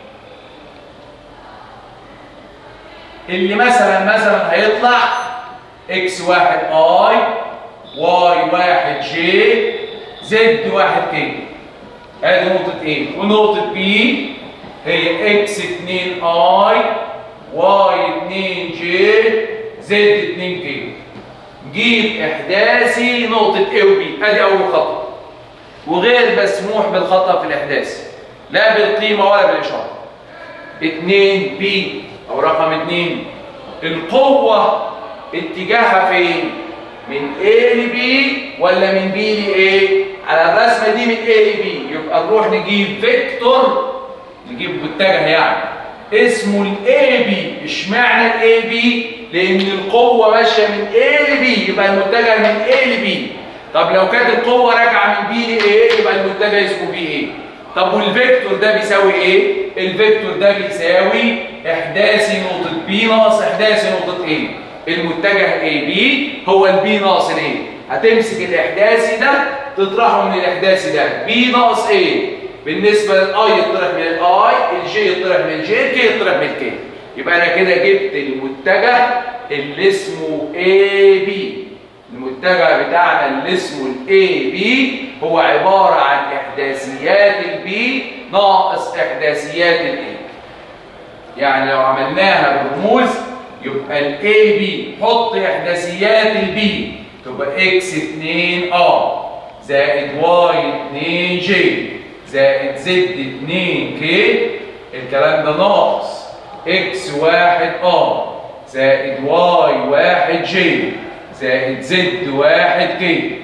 اللي مثلا هيطلع x1 i y1 j z1 k. ادي نقطة A، ونقطة B هي x2 i y2 j z2 k. جيب احداثي نقطة A و B، ادي اول خطوة، وغير مسموح بالخطأ في الاحداث لا بالقيمة ولا بالاشارة. 2 B او رقم 2 القوة اتجاهها فين؟ من A ل B ولا من B ل A؟ على الرسمة دي من A ل B، يبقى نروح نجيب فيكتور، نجيب متجه يعني اسمه ال AB. اشمعنى ال AB؟ لأن القوة ماشية من A ل B، يبقى المتجه من A ل B. طب لو كانت القوة راجعة من B ل A يبقى المتجه اسمه BA. طب والفيكتور ده بيساوي ايه؟ الفيكتور ده بيساوي احداثي نقطة B ناقص احداثي نقطة A. المتجه AB هو الB ناقص A. هتمسك الاحداثي ده تطرحه من الاحداثي ده، B ناقص A. بالنسبة للI يطرح من الI، الJ يطرح من الJ، الK يطرح من الK. يبقى انا كده جبت المتجه اللي اسمه AB. المتجه بتاعنا اللي اسمه AB هو عبارة عن إحداثيات B ناقص إحداثيات A. يعني لو عملناها بالرموز يبقى AB حط إحداثيات B تبقى X2A زائد Y2J زائد Z2K. الكلام ده ناقص X1A زائد Y1J زائد Z1K.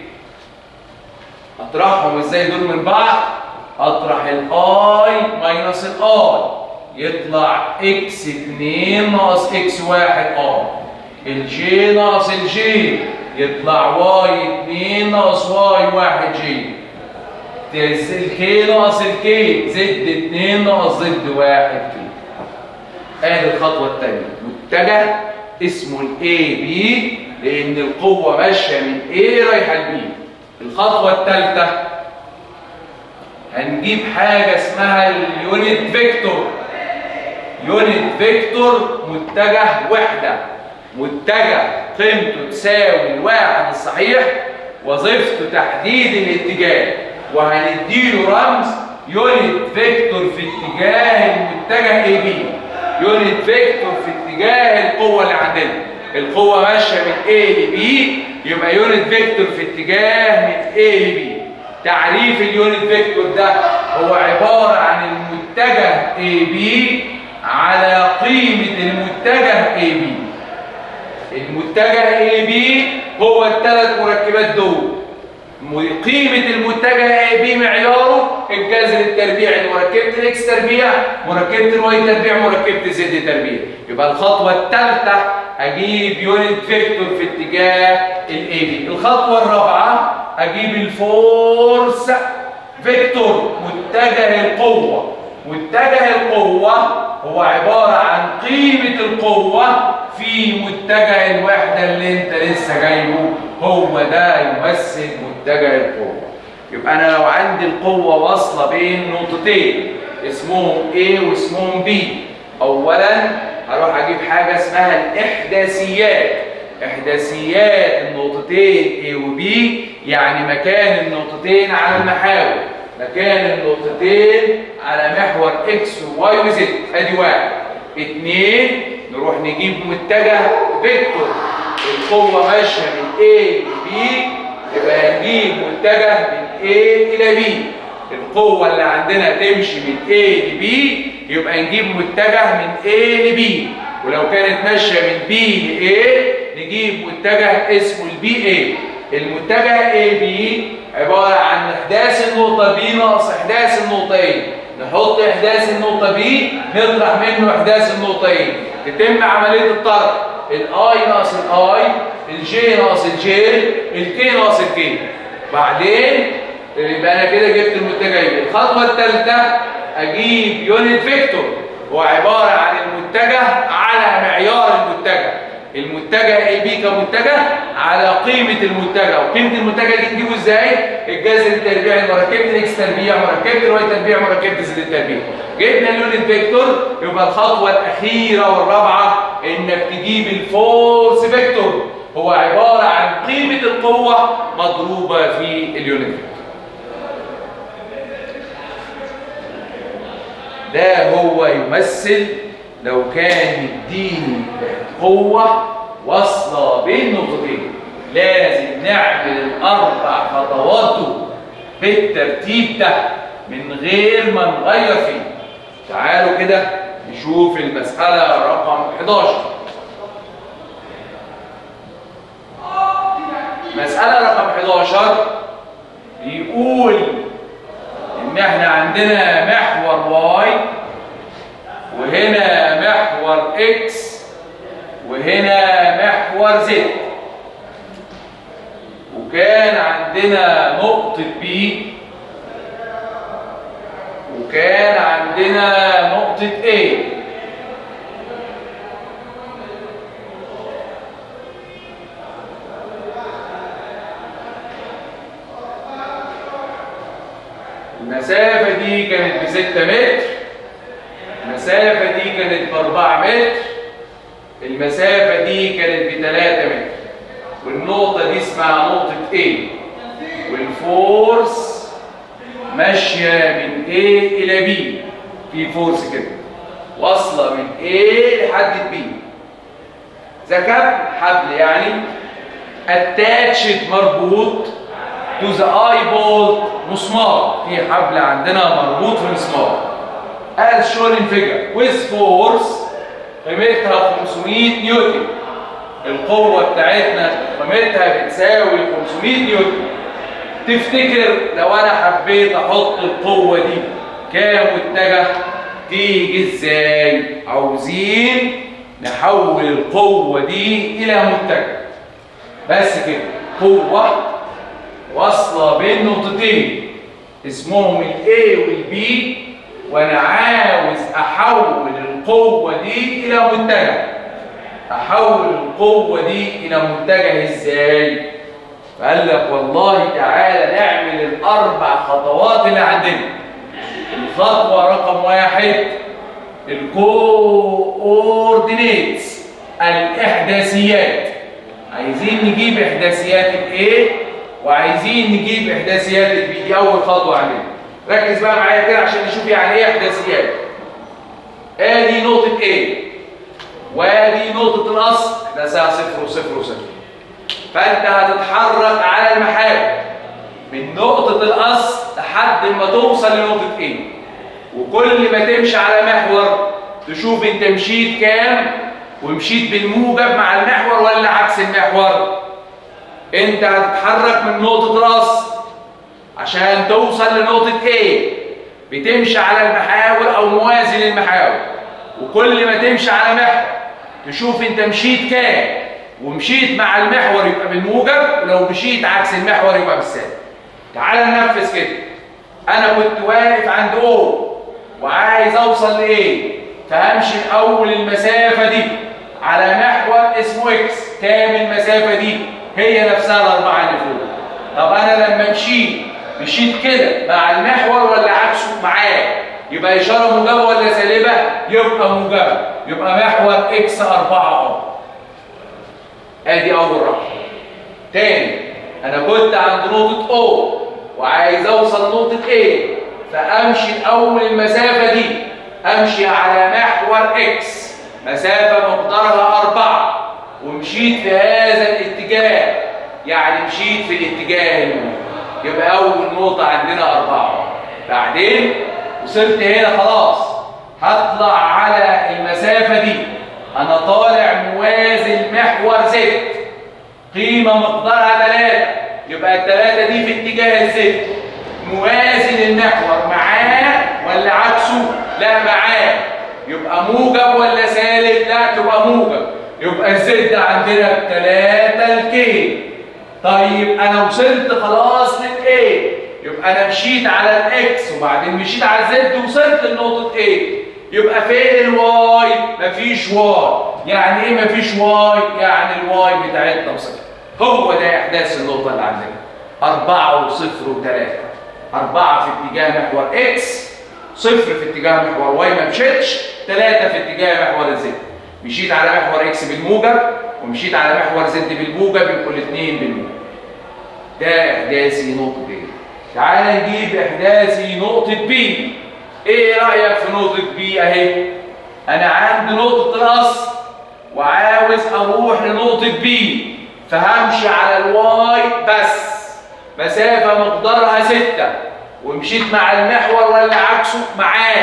اطرحهم ازاي دول من بعض؟ اطرح الاي ماينس الاي يطلع X2 ناقص X1 الجي ناقص الجي يطلع Y2 ناقص Y1 جي. الكي ناقص الكي Z2 ناقص Z1 كي. ادي الخطوه الثانيه، متجه اسمه الاي بي لان القوه ماشيه من A رايحه ل B. الخطوه الثالثه هنجيب حاجه اسمها اليونت فيكتور. يونت فيكتور متجه وحده، متجه قيمته تساوي الواحد الصحيح، وظيفته تحديد الاتجاه، وهنديله رمز يونت فيكتور في اتجاه المتجه اي بي. يونت فيكتور في اتجاه القوه اللي عندنا، القوه ماشيه من A ل B يبقى يونت فيكتور في اتجاه من A ل B. تعريف اليونت فيكتور ده هو عباره عن المتجه AB على قيمه المتجه AB. المتجه AB هو الثلاث مركبات دول. قيمة المتجه AB معياره الجذر التربيعي لمركبة الإكس تربيع، مركبة الواي تربيع، مركبة الزد تربيع. يبقى الخطوة الثالثة أجيب يونت فيكتور في اتجاه الAB. الخطوة الرابعة أجيب الفورس فيكتور متجه القوة. متجه القوة هو عبارة عن قيمة القوة في متجه الوحدة اللي انت لسه جايبه، هو ده يمثل متجه القوة. يبقى انا لو عندي القوة واصلة بين نقطتين اسمهم A واسمهم B، اولا هروح اجيب حاجة اسمها الاحداثيات. احداثيات النقطتين A و B يعني مكان النقطتين على المحاور، مكان النقطتين على محور X و Y و Z. ادي واحد. اتنين نروح نجيب متجه فيكتور، القوة ماشية من A ل B يبقى نجيب متجه من A إلى B. القوة اللي عندنا تمشي من A ل B يبقى نجيب متجه من A ل B. ولو كانت ماشية من B ل A نجيب متجه اسمه ال BA. المتجه AB عبارة عن إحداث النقطة B ناقص إحداث النقطة A. نحط إحداث النقطة B نطرح منه إحداث النقطة A. تتم عملية الطرح، الI ناقص الI، الJ ناقص الJ، الK ناقص الK. بعدين يبقى أنا كده جبت المتجهين. الخطوة الثالثة أجيب يونت فيكتور، هو عبارة عن المتجه على معيار المتجه. المتجه AB كمتجه على قيمة المتجه، وقيمة المتجه دي نجيبه ازاي؟ الجذر التربيعي لمركبة الإكس تربيع، مركبة الواي تربيع، مركبة الزد تربيع. جبنا اليونت فيكتور، يبقى الخطوة الأخيرة والرابعة إنك تجيب الفورس فيكتور، هو عبارة عن قيمة القوة مضروبة في اليونت فيكتور. ده هو يمثل لو كان يديني قوة واصلة بين نقطتين، لازم نعمل الأربع خطوات بالترتيب ده من غير ما نغير فيه. تعالوا كده نشوف المسألة رقم 11. مسألة رقم 11 بيقول إن إحنا عندنا محور واي، وهنا محور إكس، وهنا محور زد، وكان عندنا نقطة بي، وكان عندنا نقطة A. المسافة دي كانت ب6 متر، المسافة دي كانت ب4 متر، المسافة دي كانت ب3 متر، والنقطة دي اسمها نقطة A، والفورس ماشية من A إلى B، في فورس كده واصلة من A لحد B. ذا حبل يعني اتاتشد مربوط تو ذا اي بولت، مسمار، في حبل عندنا مربوط في مسمار as shown in figure with force قيمتها 500 نيوتن. القوة بتاعتنا قيمتها بتساوي 500 نيوتن. تفتكر لو انا حبيت احط القوة دي كمتجه تيجي ازاي؟ عاوزين نحول القوة دي الى متجه بس كده. قوة واصلة بين نقطتين اسمهم الاي والبي، وانا عاوز احول القوة دي الى متجه. احول القوة دي الى متجه ازاي؟ فقال لك والله تعالى نعمل ال4 خطوات اللي عندنا. الخطوة رقم 1 الكوردينيتس، الإحداثيات. عايزين نجيب إحداثيات الA وعايزين نجيب إحداثيات الB. دي أول خطوة عندنا. ركز بقى معايا كده عشان نشوف يعني إيه إحداثيات. آدي نقطة A وآدي نقطة الأصل، ده ساعة 0 و0 و0. فأنت هتتحرك على المحاور من نقطة الأصل لحد ما توصل لنقطة A، وكل ما تمشي على محور تشوف أنت مشيت كام ومشيت بالموجب مع المحور ولا عكس المحور. أنت هتتحرك من نقطة الأصل عشان توصل لنقطة A، بتمشي على المحاور أو موازي للمحاور، وكل ما تمشي على محور تشوف أنت مشيت كام، ومشيت مع المحور يبقى بالموجب، ولو مشيت عكس المحور يبقى بالسالب. تعال ننفذ كده. انا كنت واقف عند O وعايز اوصل ل A، فهمشي الاول المسافه دي على محور اسمه X. كام المسافه دي؟ هي نفسها ال4 اللي فوق. طب انا لما مشيت كده مع المحور ولا عكسه؟ معاه، يبقى اشاره موجبه ولا سالبه؟ يبقى موجبه، يبقى محور X 4 اهو. ادي اول رقم. تاني، انا كنت عند نقطة O وعايز اوصل نقطة A، فامشي الاول المسافة دي، امشي على محور X مسافة مقدارها 4، ومشيت في هذا الاتجاه، يعني مشيت في الاتجاه الموجب، يبقى اول نقطة عندنا 4. بعدين وصلت هنا خلاص، هطلع على المسافة دي. أنا طالع موازي المحور Z، قيمة مقدارها 3، يبقى ال3 دي في اتجاه الZ، موازي للمحور. معاه ولا عكسه؟ لا معاه، يبقى موجب ولا سالب؟ لا تبقى موجب، يبقى الZ عندنا ب3 الكي. طيب أنا وصلت خلاص للA، يبقى أنا مشيت على الإكس وبعدين مشيت على الZ ووصلت لنقطة A، يبقى فين الواي؟ مفيش واي. يعني ايه مفيش واي؟ يعني الواي بتاعتنا بصفر. هو ده احداث النقطه اللي عندنا. 4 و0 و3. 4 في اتجاه محور اكس، 0 في اتجاه محور واي ما مشيتش، 3 في اتجاه محور الزد. مشيت على محور اكس بالموجب ومشيت على محور زد بالموجب، يبقوا الاثنين بالموجب. ده احداثي نقطه ايه. تعال نجيب احداثي نقطه بي. ايه رايك في نقطه بي اهي؟ انا عندي نقطه الاصل وعاوز اروح لنقطه بي، فهمشي على الواي بس مسافه مقدارها 6، ومشيت مع المحور ولا عكسه؟ معاه،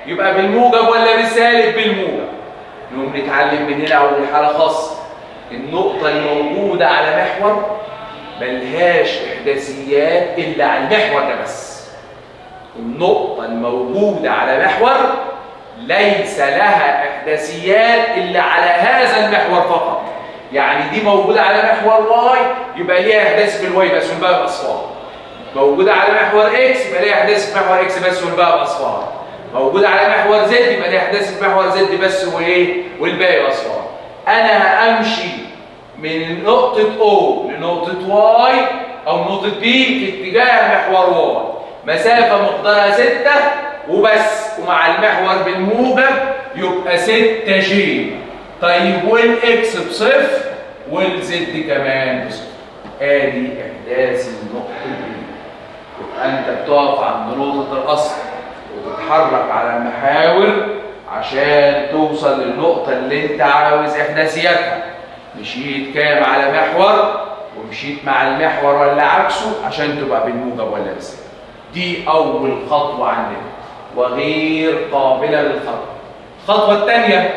يبقى بالموجب ولا بالسالب؟ بالموجب. نقوم نتعلم من هنا أول حالة خاصة، النقطة الموجودة على محور ملهاش إحداثيات إلا على المحور ده بس. النقطة الموجودة على محور ليس لها إحداثيات إلا على هذا المحور فقط. يعني دي موجودة على محور واي يبقى ليها إحداث في الواي بس والباقي بأصفار. موجودة على محور اكس يبقى ليها إحداث في محور اكس بس والباقي بأصفار. موجودة على محور زد يبقى ليها إحداث في محور زد بس والباقي بأصفار. أنا همشي من نقطة O لنقطة واي أو نقطة B في اتجاه محور واي، مسافة مقدارها 6 وبس، ومع المحور بالموجب يبقى 6G. طيب والاكس بصفر والزد كمان بصفر. ادي احداث النقطة دي. يبقى انت بتقف عند نقطة الاصل وتتحرك على المحاور عشان توصل للنقطة اللي انت عاوز احداثياتها. مشيت كام على محور ومشيت مع المحور ولا عكسه عشان تبقى بالموجب ولا بالسالب. دي اول خطوة عندنا وغير قابلة للخطأ. الخطوة الثانية،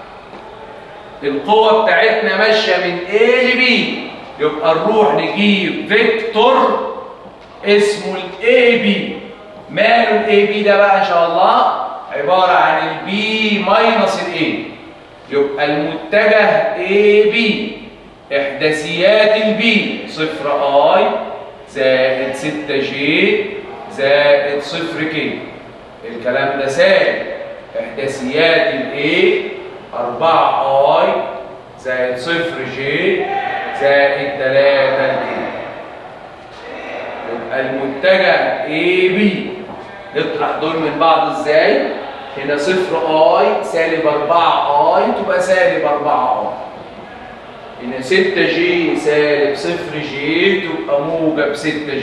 القوة بتاعتنا ماشية من A ل B، يبقى نروح نجيب فيكتور اسمه ال AB. ماله ال AB ده بقى إن شاء الله؟ عبارة عن ال B ماينس ال A. يبقى المتجه AB إحداثيات ال B صفر I زائد 6J زائد صفر K. الكلام ده سالب. إحداثيات ال A 4I زائد 0J زائد 3K. يبقى المتجه AB نطرح دول من بعض ازاي؟ هنا 0I سالب 4I تبقى سالب 4I. هنا 6J سالب 0J تبقى موجب 6J.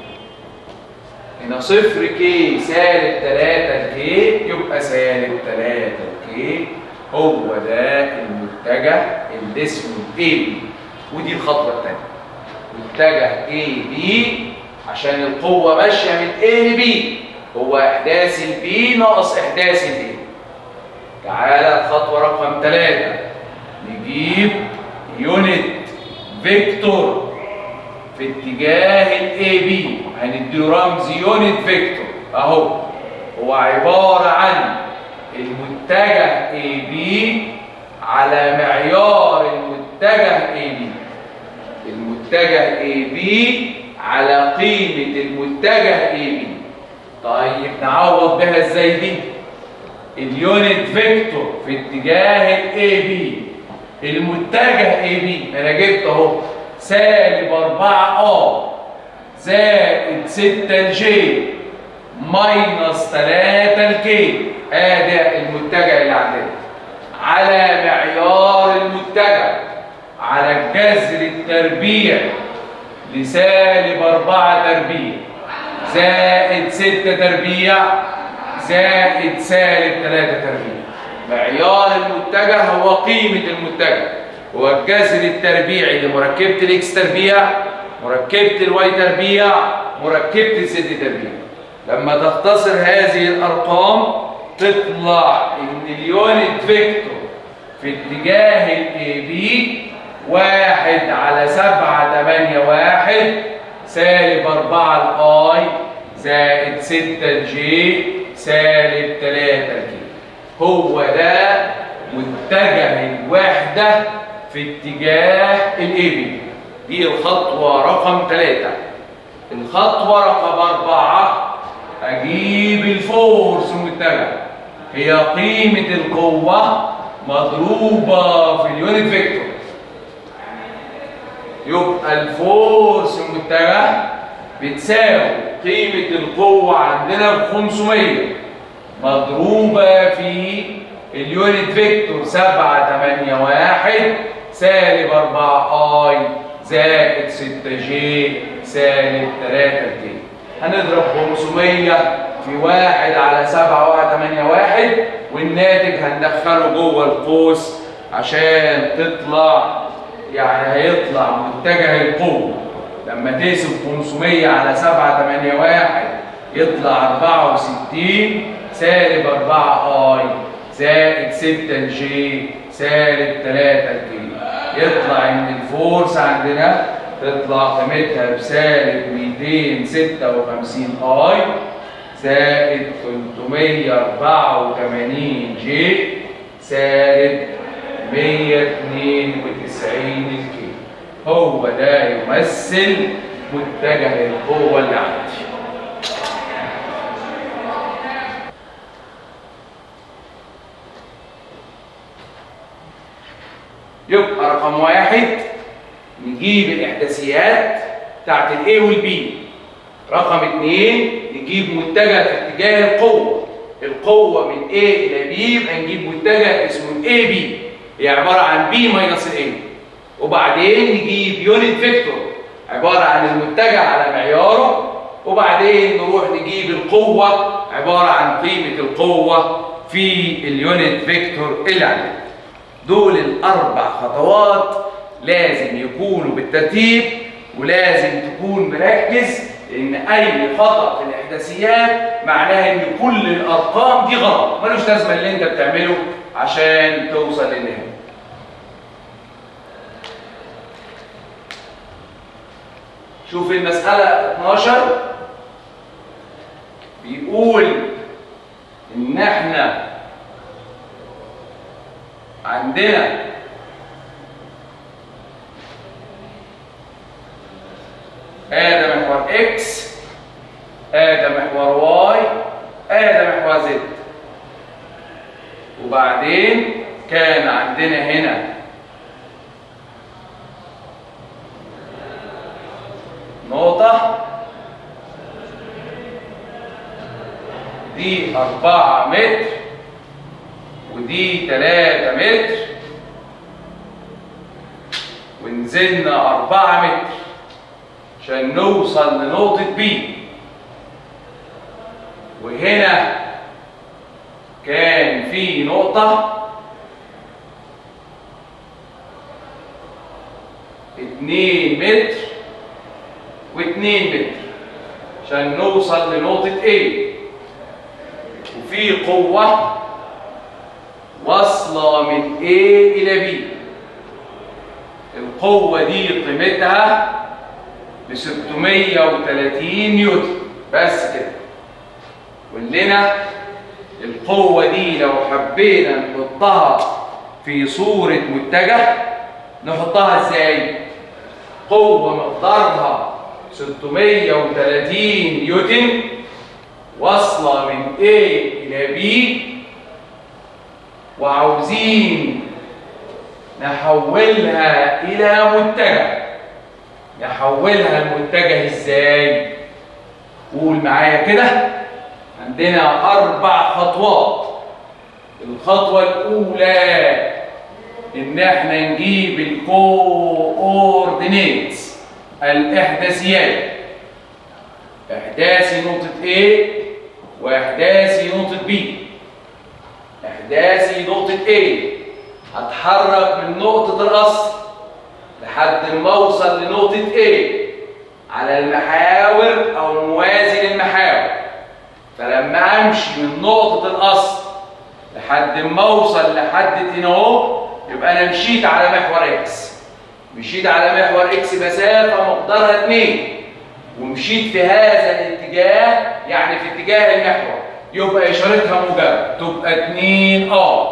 هنا 0K سالب 3K يبقى سالب 3K. هو ده المتجه اللي اسمه AB. ودي الخطوة الثانية، متجه AB عشان القوة ماشية من A ل B، هو إحداث ال B ناقص إحداث ال A. تعالى الخطوة رقم 3، نجيب يونت فيكتور في اتجاه ال AB، هنديله رمز يونت فيكتور أهو. هو عبارة عن المتجه AB على معيار المتجه AB. المتجه AB على قيمة المتجه AB. طيب نعوض بها ازاي دي؟ اليونت فيكتور في اتجاه AB، المتجه AB انا جبت اهو سالب 4A زائد 6J ماينس 3K. ادي المتجه اللي عندنا على معيار المتجه على الجذر التربيع لسالب 4 تربيع زائد 6 تربيع زائد سالب 3 تربيع. معيار المتجه هو قيمة المتجه، هو الجذر التربيعي لمركبة الاكس تربيع، مركبة الواي تربيع، مركبة الزد تربيع. لما تختصر هذه الأرقام تطلع إن اليونت فيكتور في اتجاه ال AB 1 على 7/8 سالب 4 I زائد 6J سالب 3K. هو ده متجه الوحدة في اتجاه ال AB. دي الخطوة رقم 3. الخطوة رقم 4 أجيب الفورس المتجه، هي قيمة القوة مضروبة في اليونت فيكتور. يبقى الفورس المتجه بتساوي قيمة القوة عندنا ب 500 مضروبة في اليونت فيكتور 7/8 سالب 4I زائد 6J سالب 3K. هنضرب 500 في 1 على 7/8 والناتج هندخله جوه القوس عشان تطلع، يعني هيطلع متجه القوة لما تقسم 500 على 7/8 يطلع 64 سالب 4 اي زائد 6 جي سالب 3 كي. يطلع ان الفورس عندنا تطلع قيمتها بسالب 256 اي زائد 384 جي سالب 192 الكي. هو ده يمثل متجه القوة اللي عندي. يبقى رقم 1 نجيب الإحداثيات بتاعت ال A وال B. رقم 2 نجيب متجه في اتجاه القوة. القوة من A إلى B يبقى نجيب متجه اسمه ال AB، هي عبارة عن B ماينس ال A. وبعدين نجيب يونت فيكتور عبارة عن المتجه على معياره، وبعدين نروح نجيب القوة عبارة عن قيمة القوة في اليونت فيكتور اللي عندنا. دول الأربع خطوات لازم يكونوا بالترتيب، ولازم تكون مركز، لأن أي خطأ في الإحداثيات معناها إن كل الأرقام دي غلط، ملوش لازمة اللي أنت بتعمله عشان توصل للنهاية. شوف المسألة 12 بيقول إن إحنا عندنا ده محور اكس، ده محور واي، ده محور زد. وبعدين كان عندنا هنا نقطة دي 4 متر ودي 3 متر، ونزلنا 4 متر عشان نوصل لنقطة B. وهنا كان في نقطة 2 متر و2 متر عشان نوصل لنقطة A. وفي قوة واصلة من A إلى B. القوة دي قيمتها ب 630 نيوتن بس كده. ولنا القوة دي لو حبينا نحطها في صورة متجه نحطها ازاي؟ قوة مقدارها 630 نيوتن واصلة من A إلى B، وعاوزين نحولها إلى متجه. نحولها المتجه ازاي؟ قول معايا كده. عندنا 4 خطوات. الخطوة الأولى إن احنا نجيب الكوردينيتس، الإحداثيات. إحداثي نقطة A وإحداثي نقطة B. إحداثي نقطة A هتحرك من نقطة الأصل لحد ما أوصل لنقطة A على المحاور أو موازي للمحاور. فلما أمشي من نقطة الأصل لحد ما أوصل لحد هنا أهو يبقى أنا مشيت على محور إكس. مشيت على محور إكس مسافة مقدارها 2، ومشيت في هذا الاتجاه، يعني في اتجاه المحور، يبقى إشارتها موجبة تبقى 2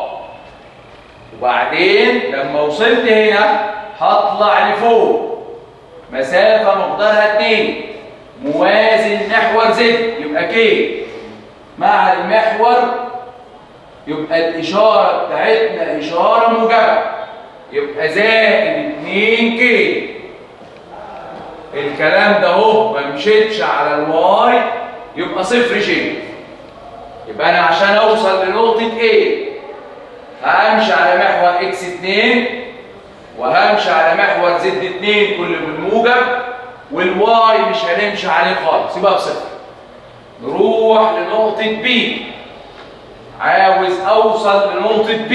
وبعدين لما وصلت هنا هطلع لفوق مسافة مقدارها 2 موازي لمحور زد، يبقى كي مع المحور، يبقى الإشارة بتاعتنا إشارة موجبة، يبقى زائد 2 كي. الكلام ده اهو ما مشيتش على الواي يبقى 0 شيء. يبقى أنا عشان أوصل لنقطة A همشي على محور x2 وهمشي على محور z2 كل بالموجب، والواي مش هنمشي عليه خالص يبقى بصفر. نروح لنقطة B. عاوز أوصل لنقطة B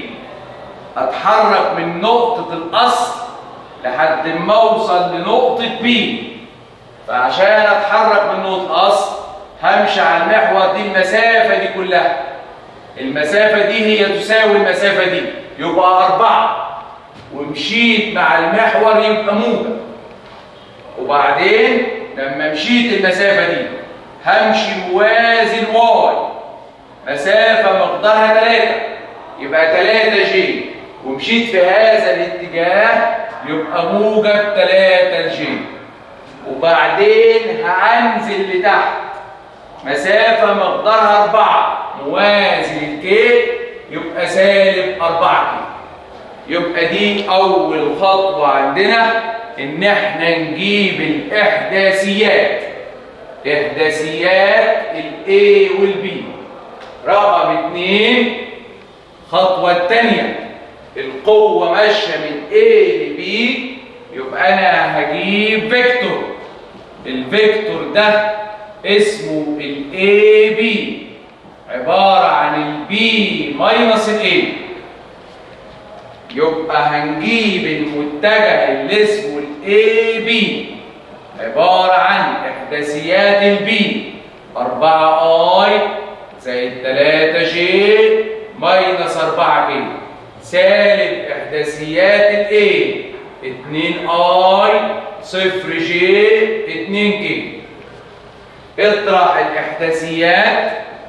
أتحرك من نقطة الأصل لحد ما أوصل لنقطة B. فعشان أتحرك من نقطة الأصل همشي على المحور دي المسافة دي كلها، المسافة دي هي تساوي المسافة دي، يبقى 4. ومشيت مع المحور يبقى موجب. وبعدين لما مشيت المسافة دي همشي موازي الواي، مسافة مقدارها 3 يبقى 3 جي، ومشيت في هذا الاتجاه يبقى موجب 3 جي. وبعدين هنزل لتحت مسافة مقدارها 4 موازي للكي يبقى سالب 4 كي. يبقى دي أول خطوة عندنا، إن احنا نجيب الإحداثيات، إحداثيات ال A وال B. رقم 2 الخطوة الثانية، القوة ماشية من A ل B، يبقى أنا هجيب فيكتور. الفيكتور ده اسمه ال AB، عبارة عن ال B ماينس ال A. يبقى هنجيب المتجه اللي اسمه ال AB، عبارة عن إحداثيات ال B 4I زائد 3J ماينس 4K، سالب إحداثيات ال A 2I 0J 2K. اطرح الإحداثيات،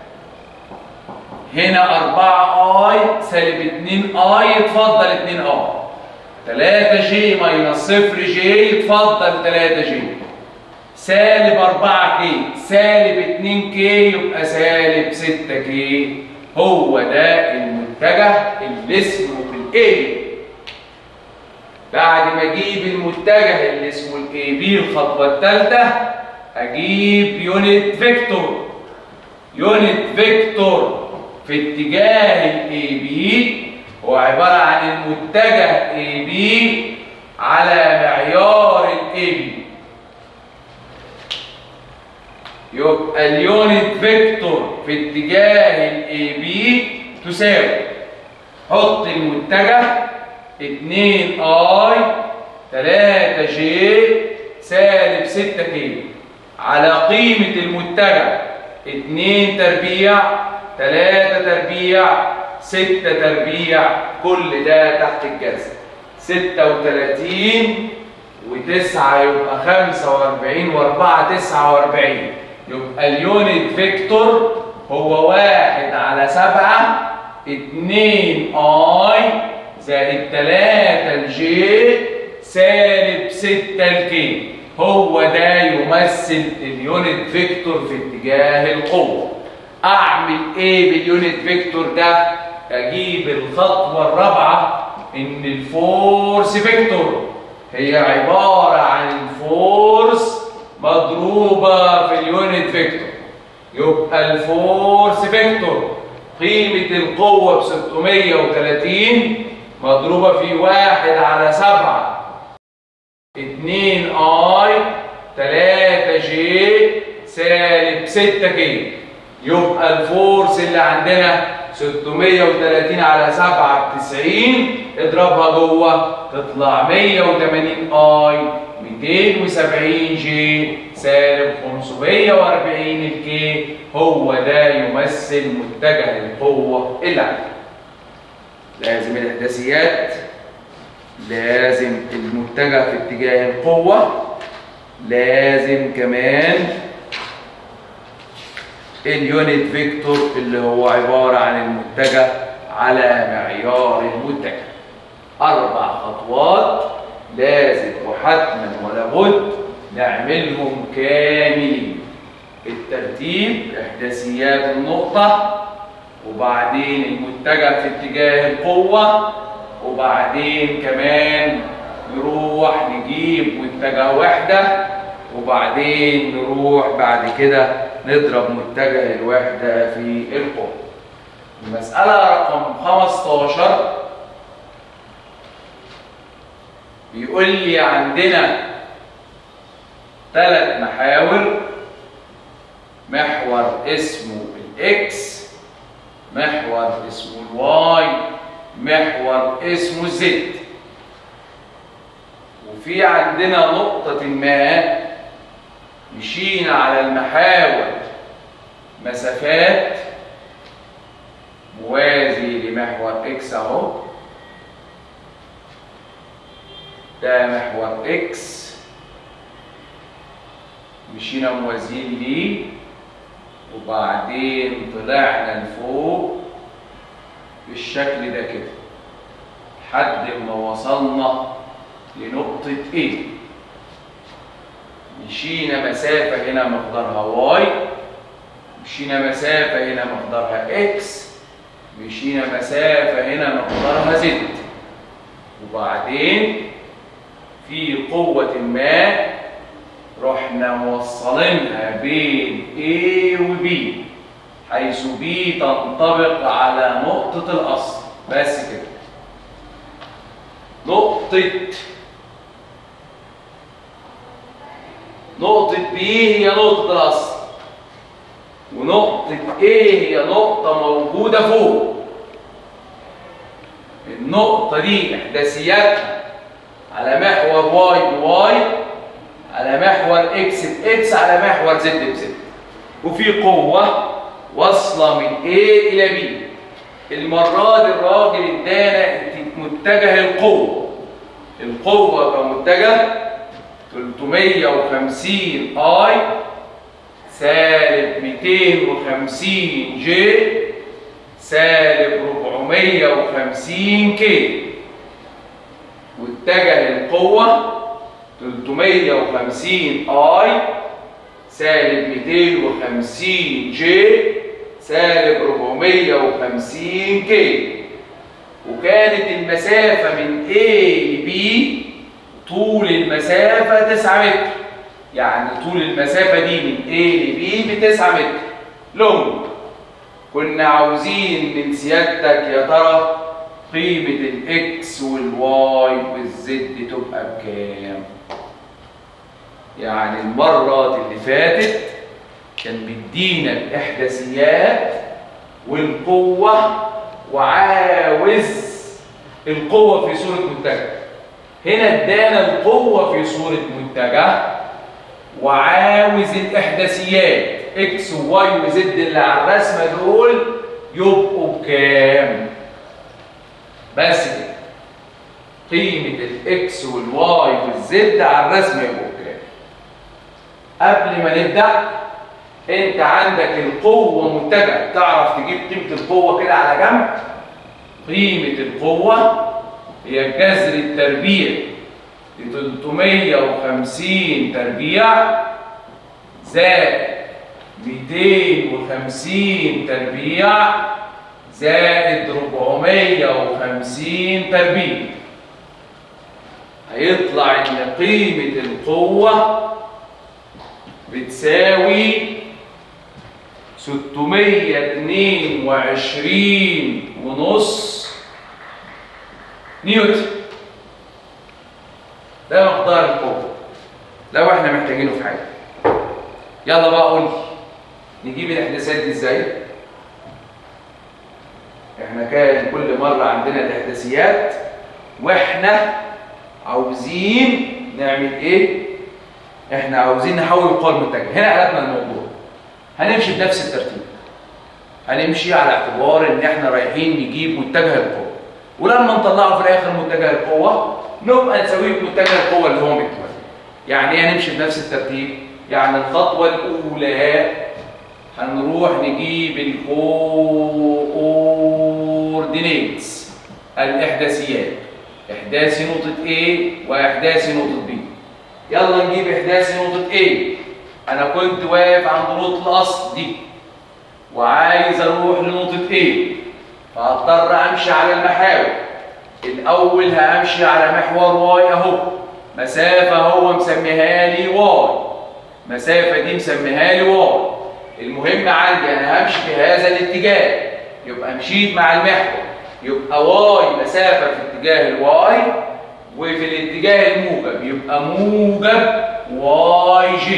هنا 4I سالب 2I يتفضل 2I، 3J ماينس 0J يتفضل 3J، سالب 4K سالب 2K يبقى سالب 6K. هو ده المتجه اللي اسمه ال A. بعد ما اجيب المتجه اللي اسمه ال AB الخطوه الثالثه، اجيب يونت فيكتور. يونت فيكتور في اتجاه ال AB هو عباره عن المتجه AB على معيار ال AB. يبقى اليونت فيكتور في اتجاه ال AB تساوي، حط المتجه 2I 3J سالب 6K على قيمة المتجه 2 تربيع 3 تربيع 6 تربيع، كل ده تحت الجذر 36 و9 يبقى 45 و4 49. يبقى اليونت فيكتور هو 1 على 7 2I زائد 3 الجي سالب 6 الكي. هو ده يمثل اليونت فيكتور في اتجاه القوة. أعمل إيه باليونت فيكتور ده؟ أجيب الخطوة الرابعة، إن الفورس فيكتور هي عبارة عن الفورس مضروبة في اليونت فيكتور. يبقى الفورس فيكتور قيمة القوة ب 630 مضروبة في 1 على 7 2I 3J سالب 6K. يبقى الفورس اللي عندنا 630 على 7 ب 90، اضربها جوه تطلع 180I 270J سالب 540 الكي. هو ده يمثل متجه القوة اللي عندنا. لازم الإحداثيات، لازم المتجه في اتجاه القوة، لازم كمان اليونت فيكتور اللي هو عبارة عن المتجه على معيار المتجه. 4 خطوات لازم وحتما ولا بد نعملهم كاملين. الترتيب، إحداثيات النقطة، وبعدين المتجه في اتجاه القوة، وبعدين كمان نروح نجيب متجه وحدة، وبعدين نروح بعد كده نضرب متجه الوحدة في القوة. المسألة رقم 15 بيقول لي عندنا 3 محاور، محور اسمه الإكس، محور اسمه الواي، محور اسمه الزد. وفي عندنا نقطة ما مشينا على المحاور مسافات موازي لمحور اكس اهو، ده محور اكس مشينا موازيين ليه، وبعدين طلعنا لفوق بالشكل ده كده لحد ما وصلنا لنقطة A. مشينا مسافة هنا مقدارها y، مشينا مسافة هنا مقدارها x، مشينا مسافة هنا مقدارها z، وبعدين في قوة ما رحنا موصلينها بين A و B، حيث B تنطبق على نقطة الأصل. بس كده. نقطة B هي نقطة الأصل، ونقطة A هي نقطة موجودة فوق. النقطة دي إحداثياتها على محور y بy، على محور x بx، على محور z بz، وفي قوة واصلة من A إلى B. المرة دي الراجل ادانا متجه القوة كمتجه 350 I سالب 250 J سالب 450 K، واتجه القوة 350 I سالب 250 J سالب 450 K، وكانت المسافة من A ل B طول المسافة 9 متر، يعني طول المسافة دي من A ل B ب9 متر لونج. كنا عاوزين من سيادتك يا ترى قيمة الإكس والواي والزد تبقى بكام؟ يعني المرة اللي فاتت كان بيدينا الإحداثيات والقوة وعاوز القوة في صورة متجه. هنا ادانا القوة في صورة متجه وعاوز الإحداثيات إكس وواي وزد اللي على الرسمة دول يبقوا بكام؟ بس كده. قيمة الإكس والواي والزد على الرسمة يبقوا بكام؟ قبل ما نبدأ أنت عندك القوة متجه، تعرف تجيب قيمة القوة كده على جنب. قيمة القوة هي الجذر التربيع ل 350 تربيع زائد 250 تربيع زائد 450 تربيع. هيطلع ان قيمة القوة بتساوي 622.5 نيوتن. ده مقدار القوة لو احنا محتاجينه في حاجة. يلا بقى قول لي نجيب الاحداثات دي ازاي؟ احنا كان كل مرة عندنا الاحداثيات واحنا عاوزين نعمل ايه؟ احنا عاوزين نحول القوة المتجهة. هنا قلبنا الموضوع. هنمشي بنفس الترتيب. هنمشي على اعتبار ان احنا رايحين نجيب متجه القوة، ولما نطلعه في الاخر متجه القوة نبقى نساويه بمتجه القوة اللي هو مكتوب. يعني ايه هنمشي بنفس الترتيب؟ يعني الخطوة الأولى هنروح نجيب الكوردينيتس، الإحداثيات، إحداثي نقطة A وإحداثي نقطة B. يلا نجيب إحداثي نقطة A. أنا كنت واقف عند نقطة الأصل دي وعايز أروح لنقطة A، فهضطر أمشي على المحاور. الأول همشي على محور Y أهو، مسافة هو مسميها لي Y، مسافة دي مسميها لي Y. المهم عندي أنا همشي في هذا الاتجاه، يبقى مشيت مع المحور، يبقى Y مسافة في اتجاه الواي، وفي الاتجاه الموجب يبقى موجب YG.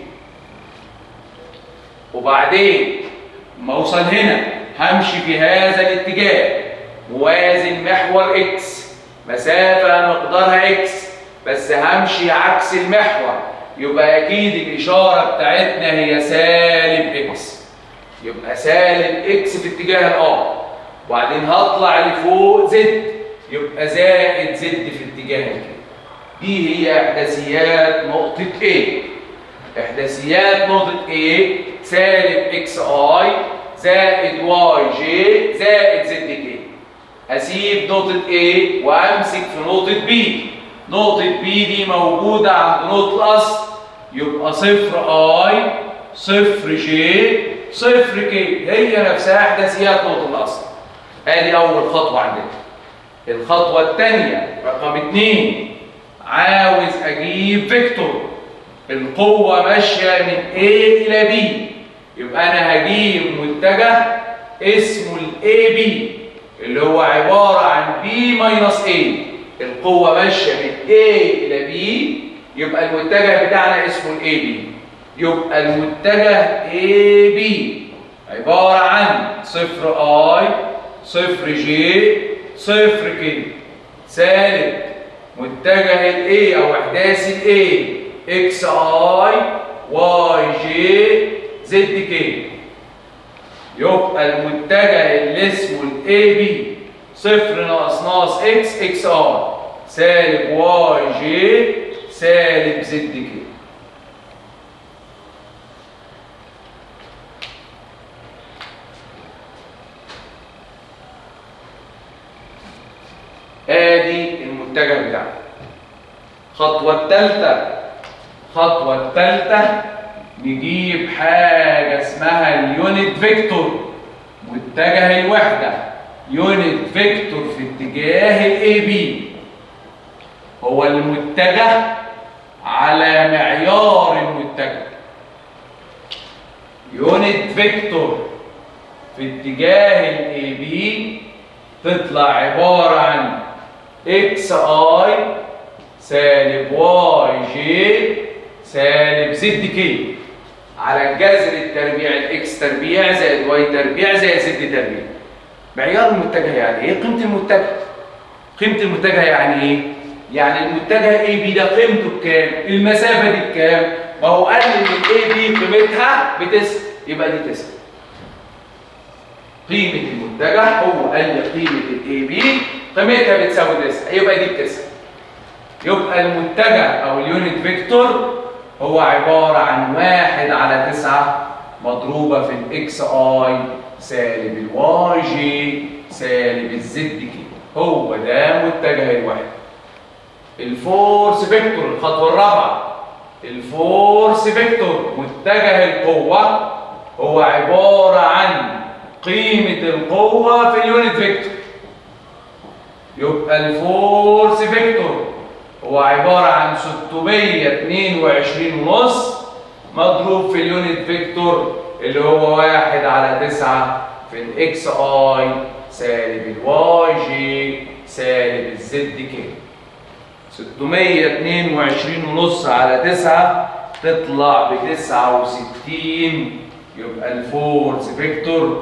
وبعدين ما أوصل هنا همشي في هذا الاتجاه موازن محور X، مسافة مقدارها X، بس همشي عكس المحور، يبقى أكيد الإشارة بتاعتنا هي سالب X. يبقى سالب اكس في اتجاه الار، وبعدين هطلع لفوق زد يبقى زائد زد في اتجاه الكي. دي هي احداثيات نقطة A. احداثيات نقطة A سالب اكس اي زائد واي جي زائد زد كي. اسيب نقطة A وامسك في نقطة B. نقطة B دي موجودة عند نقطة الأصل، يبقى صفر اي صفر جي صفر كي، هي نفسها احداثيات نقطة الأصل. ادي أول خطوة عندنا. الخطوة الثانية رقم 2، عاوز أجيب فيكتور. القوة ماشية من A إلى B، يبقى أنا هجيب متجه اسمه ال AB اللي هو عبارة عن B ماينس A. القوة ماشية من A إلى B، يبقى المتجه بتاعنا اسمه ال AB. يبقى المتجه AB عبارة عن صفر I صفر J صفر K سالب متجه ال A أو إحداث ال A اكس اي واي جي زد كي. يبقى المتجه اللي اسمه الاي بي صفر ناقص ناقص اكس اكس اي سالب واي جي سالب زد كي. ادي المتجه بتاعنا. الخطوة الثالثة نجيب حاجة اسمها اليونت فيكتور، متجه الوحدة. يونت فيكتور في اتجاه الاي بي هو المتجه على معيار المتجه. يونت فيكتور في اتجاه الاي بي تطلع عبارة عن اكس اي سالب واي جي سالب زد كي على الجذر التربيع الاكس تربيع زائد واي تربيع زائد زد تربيع. معيار المتجه يعني ايه؟ قيمة المتجه. قيمة المتجه يعني ايه؟ يعني المتجه اي بي ده قيمته بكام؟ المسافة دي بكام؟ ما هو قال ان الاي بي قيمتها بتسعة، يبقى دي 9. قيمة المتجه هو قال لي قيمة الاي بي قيمتها بتساوي 9، يبقى دي 9. يبقى المتجه او اليونت فيكتور هو عبارة عن 1 على 9 مضروبة في الاكس اي سالب الواي جي سالب الزد كي. هو ده متجه الوحدة. الفورس فيكتور الخطوة الرابعة. الفورس فيكتور متجه القوة هو عبارة عن قيمة القوة في اليونت فيكتور. يبقى الفورس فيكتور هو عبارة عن 622.5 مضروب في اليونت فيكتور اللي هو 1 على 9 في الاكس اي سالب الواي جي سالب الزد كي. 622.5 على 9 تطلع ب 69. يبقى الفورس فيكتور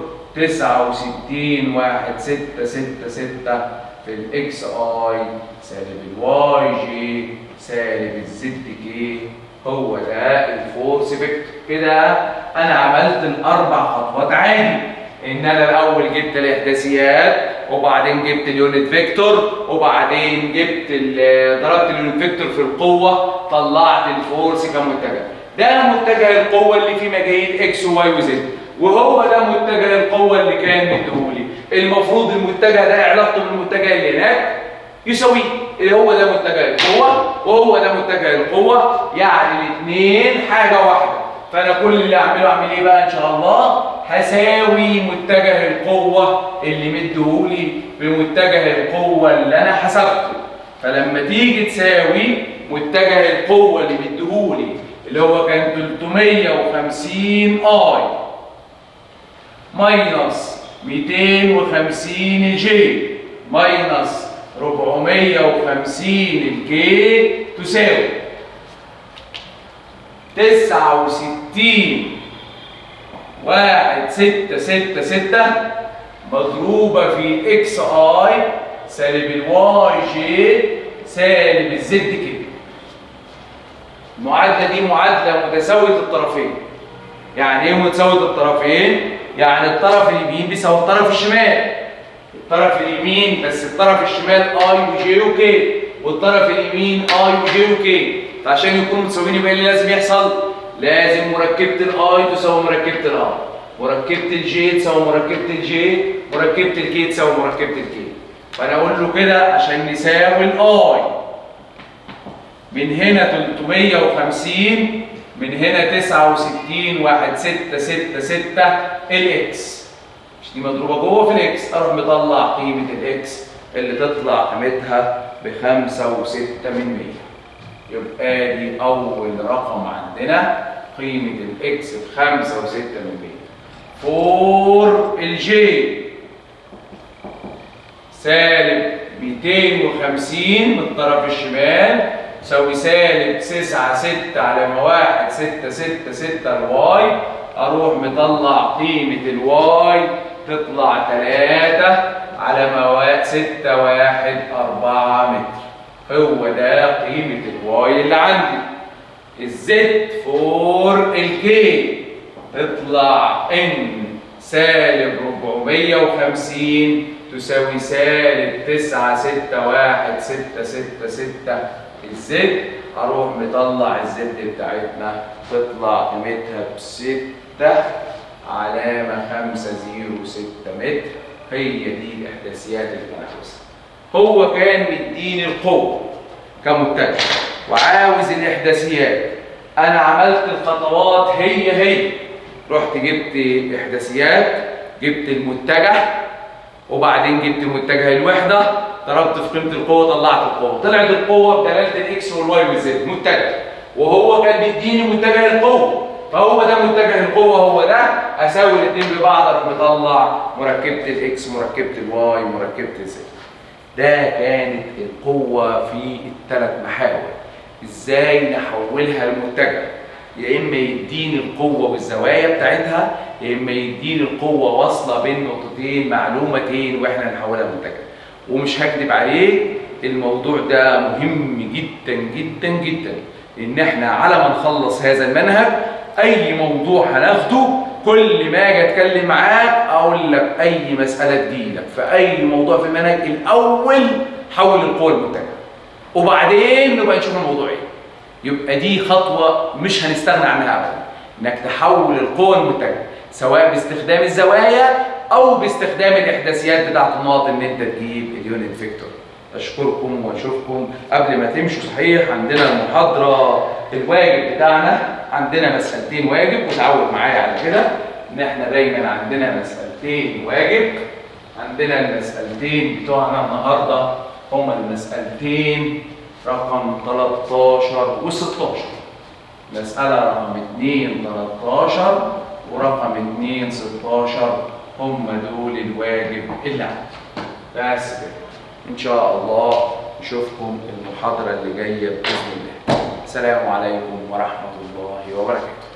69.1666 في الاكس اي سالب الواي جي سالب الزد كي. هو ده الفورس فيكتور. كده انا عملت الاربع خطوات عادي. ان انا الاول جبت الاحداثيات وبعدين جبت اليونت فيكتور وبعدين ضربت اليونت فيكتور في القوه طلعت الفورس كمتجه. ده متجه القوه اللي فيه مجاهيل اكس وواي وزد، وهو ده متجه القوه اللي كان مديهولي. المفروض المتجه ده علاقته بالمتجه اللي هناك يساويه، اللي هو ده متجه القوه وهو ده متجه القوه، يعني الاثنين حاجه واحده. فانا كل اللي اعمل ايه بقى ان شاء الله؟ هساوي متجه القوه اللي مديهولي بمتجه القوه اللي انا حسبته. فلما تيجي تساوي متجه القوه اللي مديهولي اللي هو كان 350 اي ماينس 250 جي ماينس 450 الكي تساوي 69.1666 مضروبة في اكس اي سالب الواي جي سالب الزد كي. المعادلة دي معادلة متساوية الطرفين. يعني ايه متساوية الطرفين؟ يعني الطرف اليمين بيساوي الطرف الشمال. الطرف اليمين بس الطرف الشمال اي وجي وكي، والطرف اليمين اي وجي وكي. فعشان يكونوا متساويين يبقى اللي لازم يحصل؟ لازم مركبة الاي تساوي مركبة الاي، مركبة الجي تساوي مركبة الجي، مركبة الكي تساوي مركبة الكي. فانا اقول له كده عشان نساوي الاي من هنا 350، من هنا 69 1 6 6 6 الاكس، مش دي مضروبه جوه في الاكس، اروح مطلع قيمه الاكس اللي تطلع قيمتها ب5.6 من 100. يبقى دي اول رقم عندنا قيمه الاكس ب5.6 من 100. فور الجي سالب 250 من الطرف الشمال تساوي سالب 9 6 على 1 6 6 6 الواي، اروح مطلع قيمة الواي تطلع 3 على 6 1 4 متر. هو ده قيمة الواي اللي عندي. الزد فور الكي تطلع ان سالب 450 تساوي سالب 9 6 1 6 6 6 الزد، هروح مطلع الزد بتاعتنا تطلع قيمتها ب6 علامة 506 متر. هي دي الإحداثيات اللي أنا عاوزها. هو كان مديني القوة كمتجه وعاوز الإحداثيات. أنا عملت الخطوات هي رحت جبت إحداثيات، جبت المتجه، وبعدين جبت متجه الوحدة، ضربت في قيمة القوة طلعت القوة، طلعت القوة بدلالة الإكس والواي والزد متجه، وهو كان بيديني متجه القوة، فهو ده متجه القوة، هو ده أساوي الاثنين ببعض أروح مطلع مركبة الإكس مركبة الواي مركبة الزد. ده كانت القوة في الثلاث محاور. إزاي نحولها لمتجه؟ يا إما يديني القوة بالزوايا بتاعتها، يا إما يديني القوة واصلة بين نقطتين معلومتين وإحنا نحولها لمتجه. ومش هكذب عليك الموضوع ده مهم جدا جدا جدا، ان احنا على ما نخلص هذا المنهج اي موضوع هناخده كل ما اجي اتكلم معاك اقول لك اي مساله تجيلك في اي موضوع في المنهج الاول حول القوه المتجهه، وبعدين نبقى نشوف الموضوع ايه. يبقى دي خطوه مش هنستغنى عنها ابدا، انك تحول القوه المتجهه سواء باستخدام الزوايا او باستخدام الاحداثيات بتاعت النقط ان انت تجيب اليونت فيكتور. اشكركم واشوفكم. قبل ما تمشوا صحيح عندنا المحاضره الواجب بتاعنا، عندنا مسألتين واجب، وتعود معايا على كده ان احنا دايما عندنا مسألتين واجب. عندنا المسألتين بتوعنا النهارده هما المسألتين رقم 13 و16. مسألة رقم 2 13 ورقم 2 16 هم دول الواجب اللي عندي. بس كده. إن شاء الله نشوفكم المحاضرة اللي جاية بإذن الله. السلام عليكم ورحمة الله وبركاته.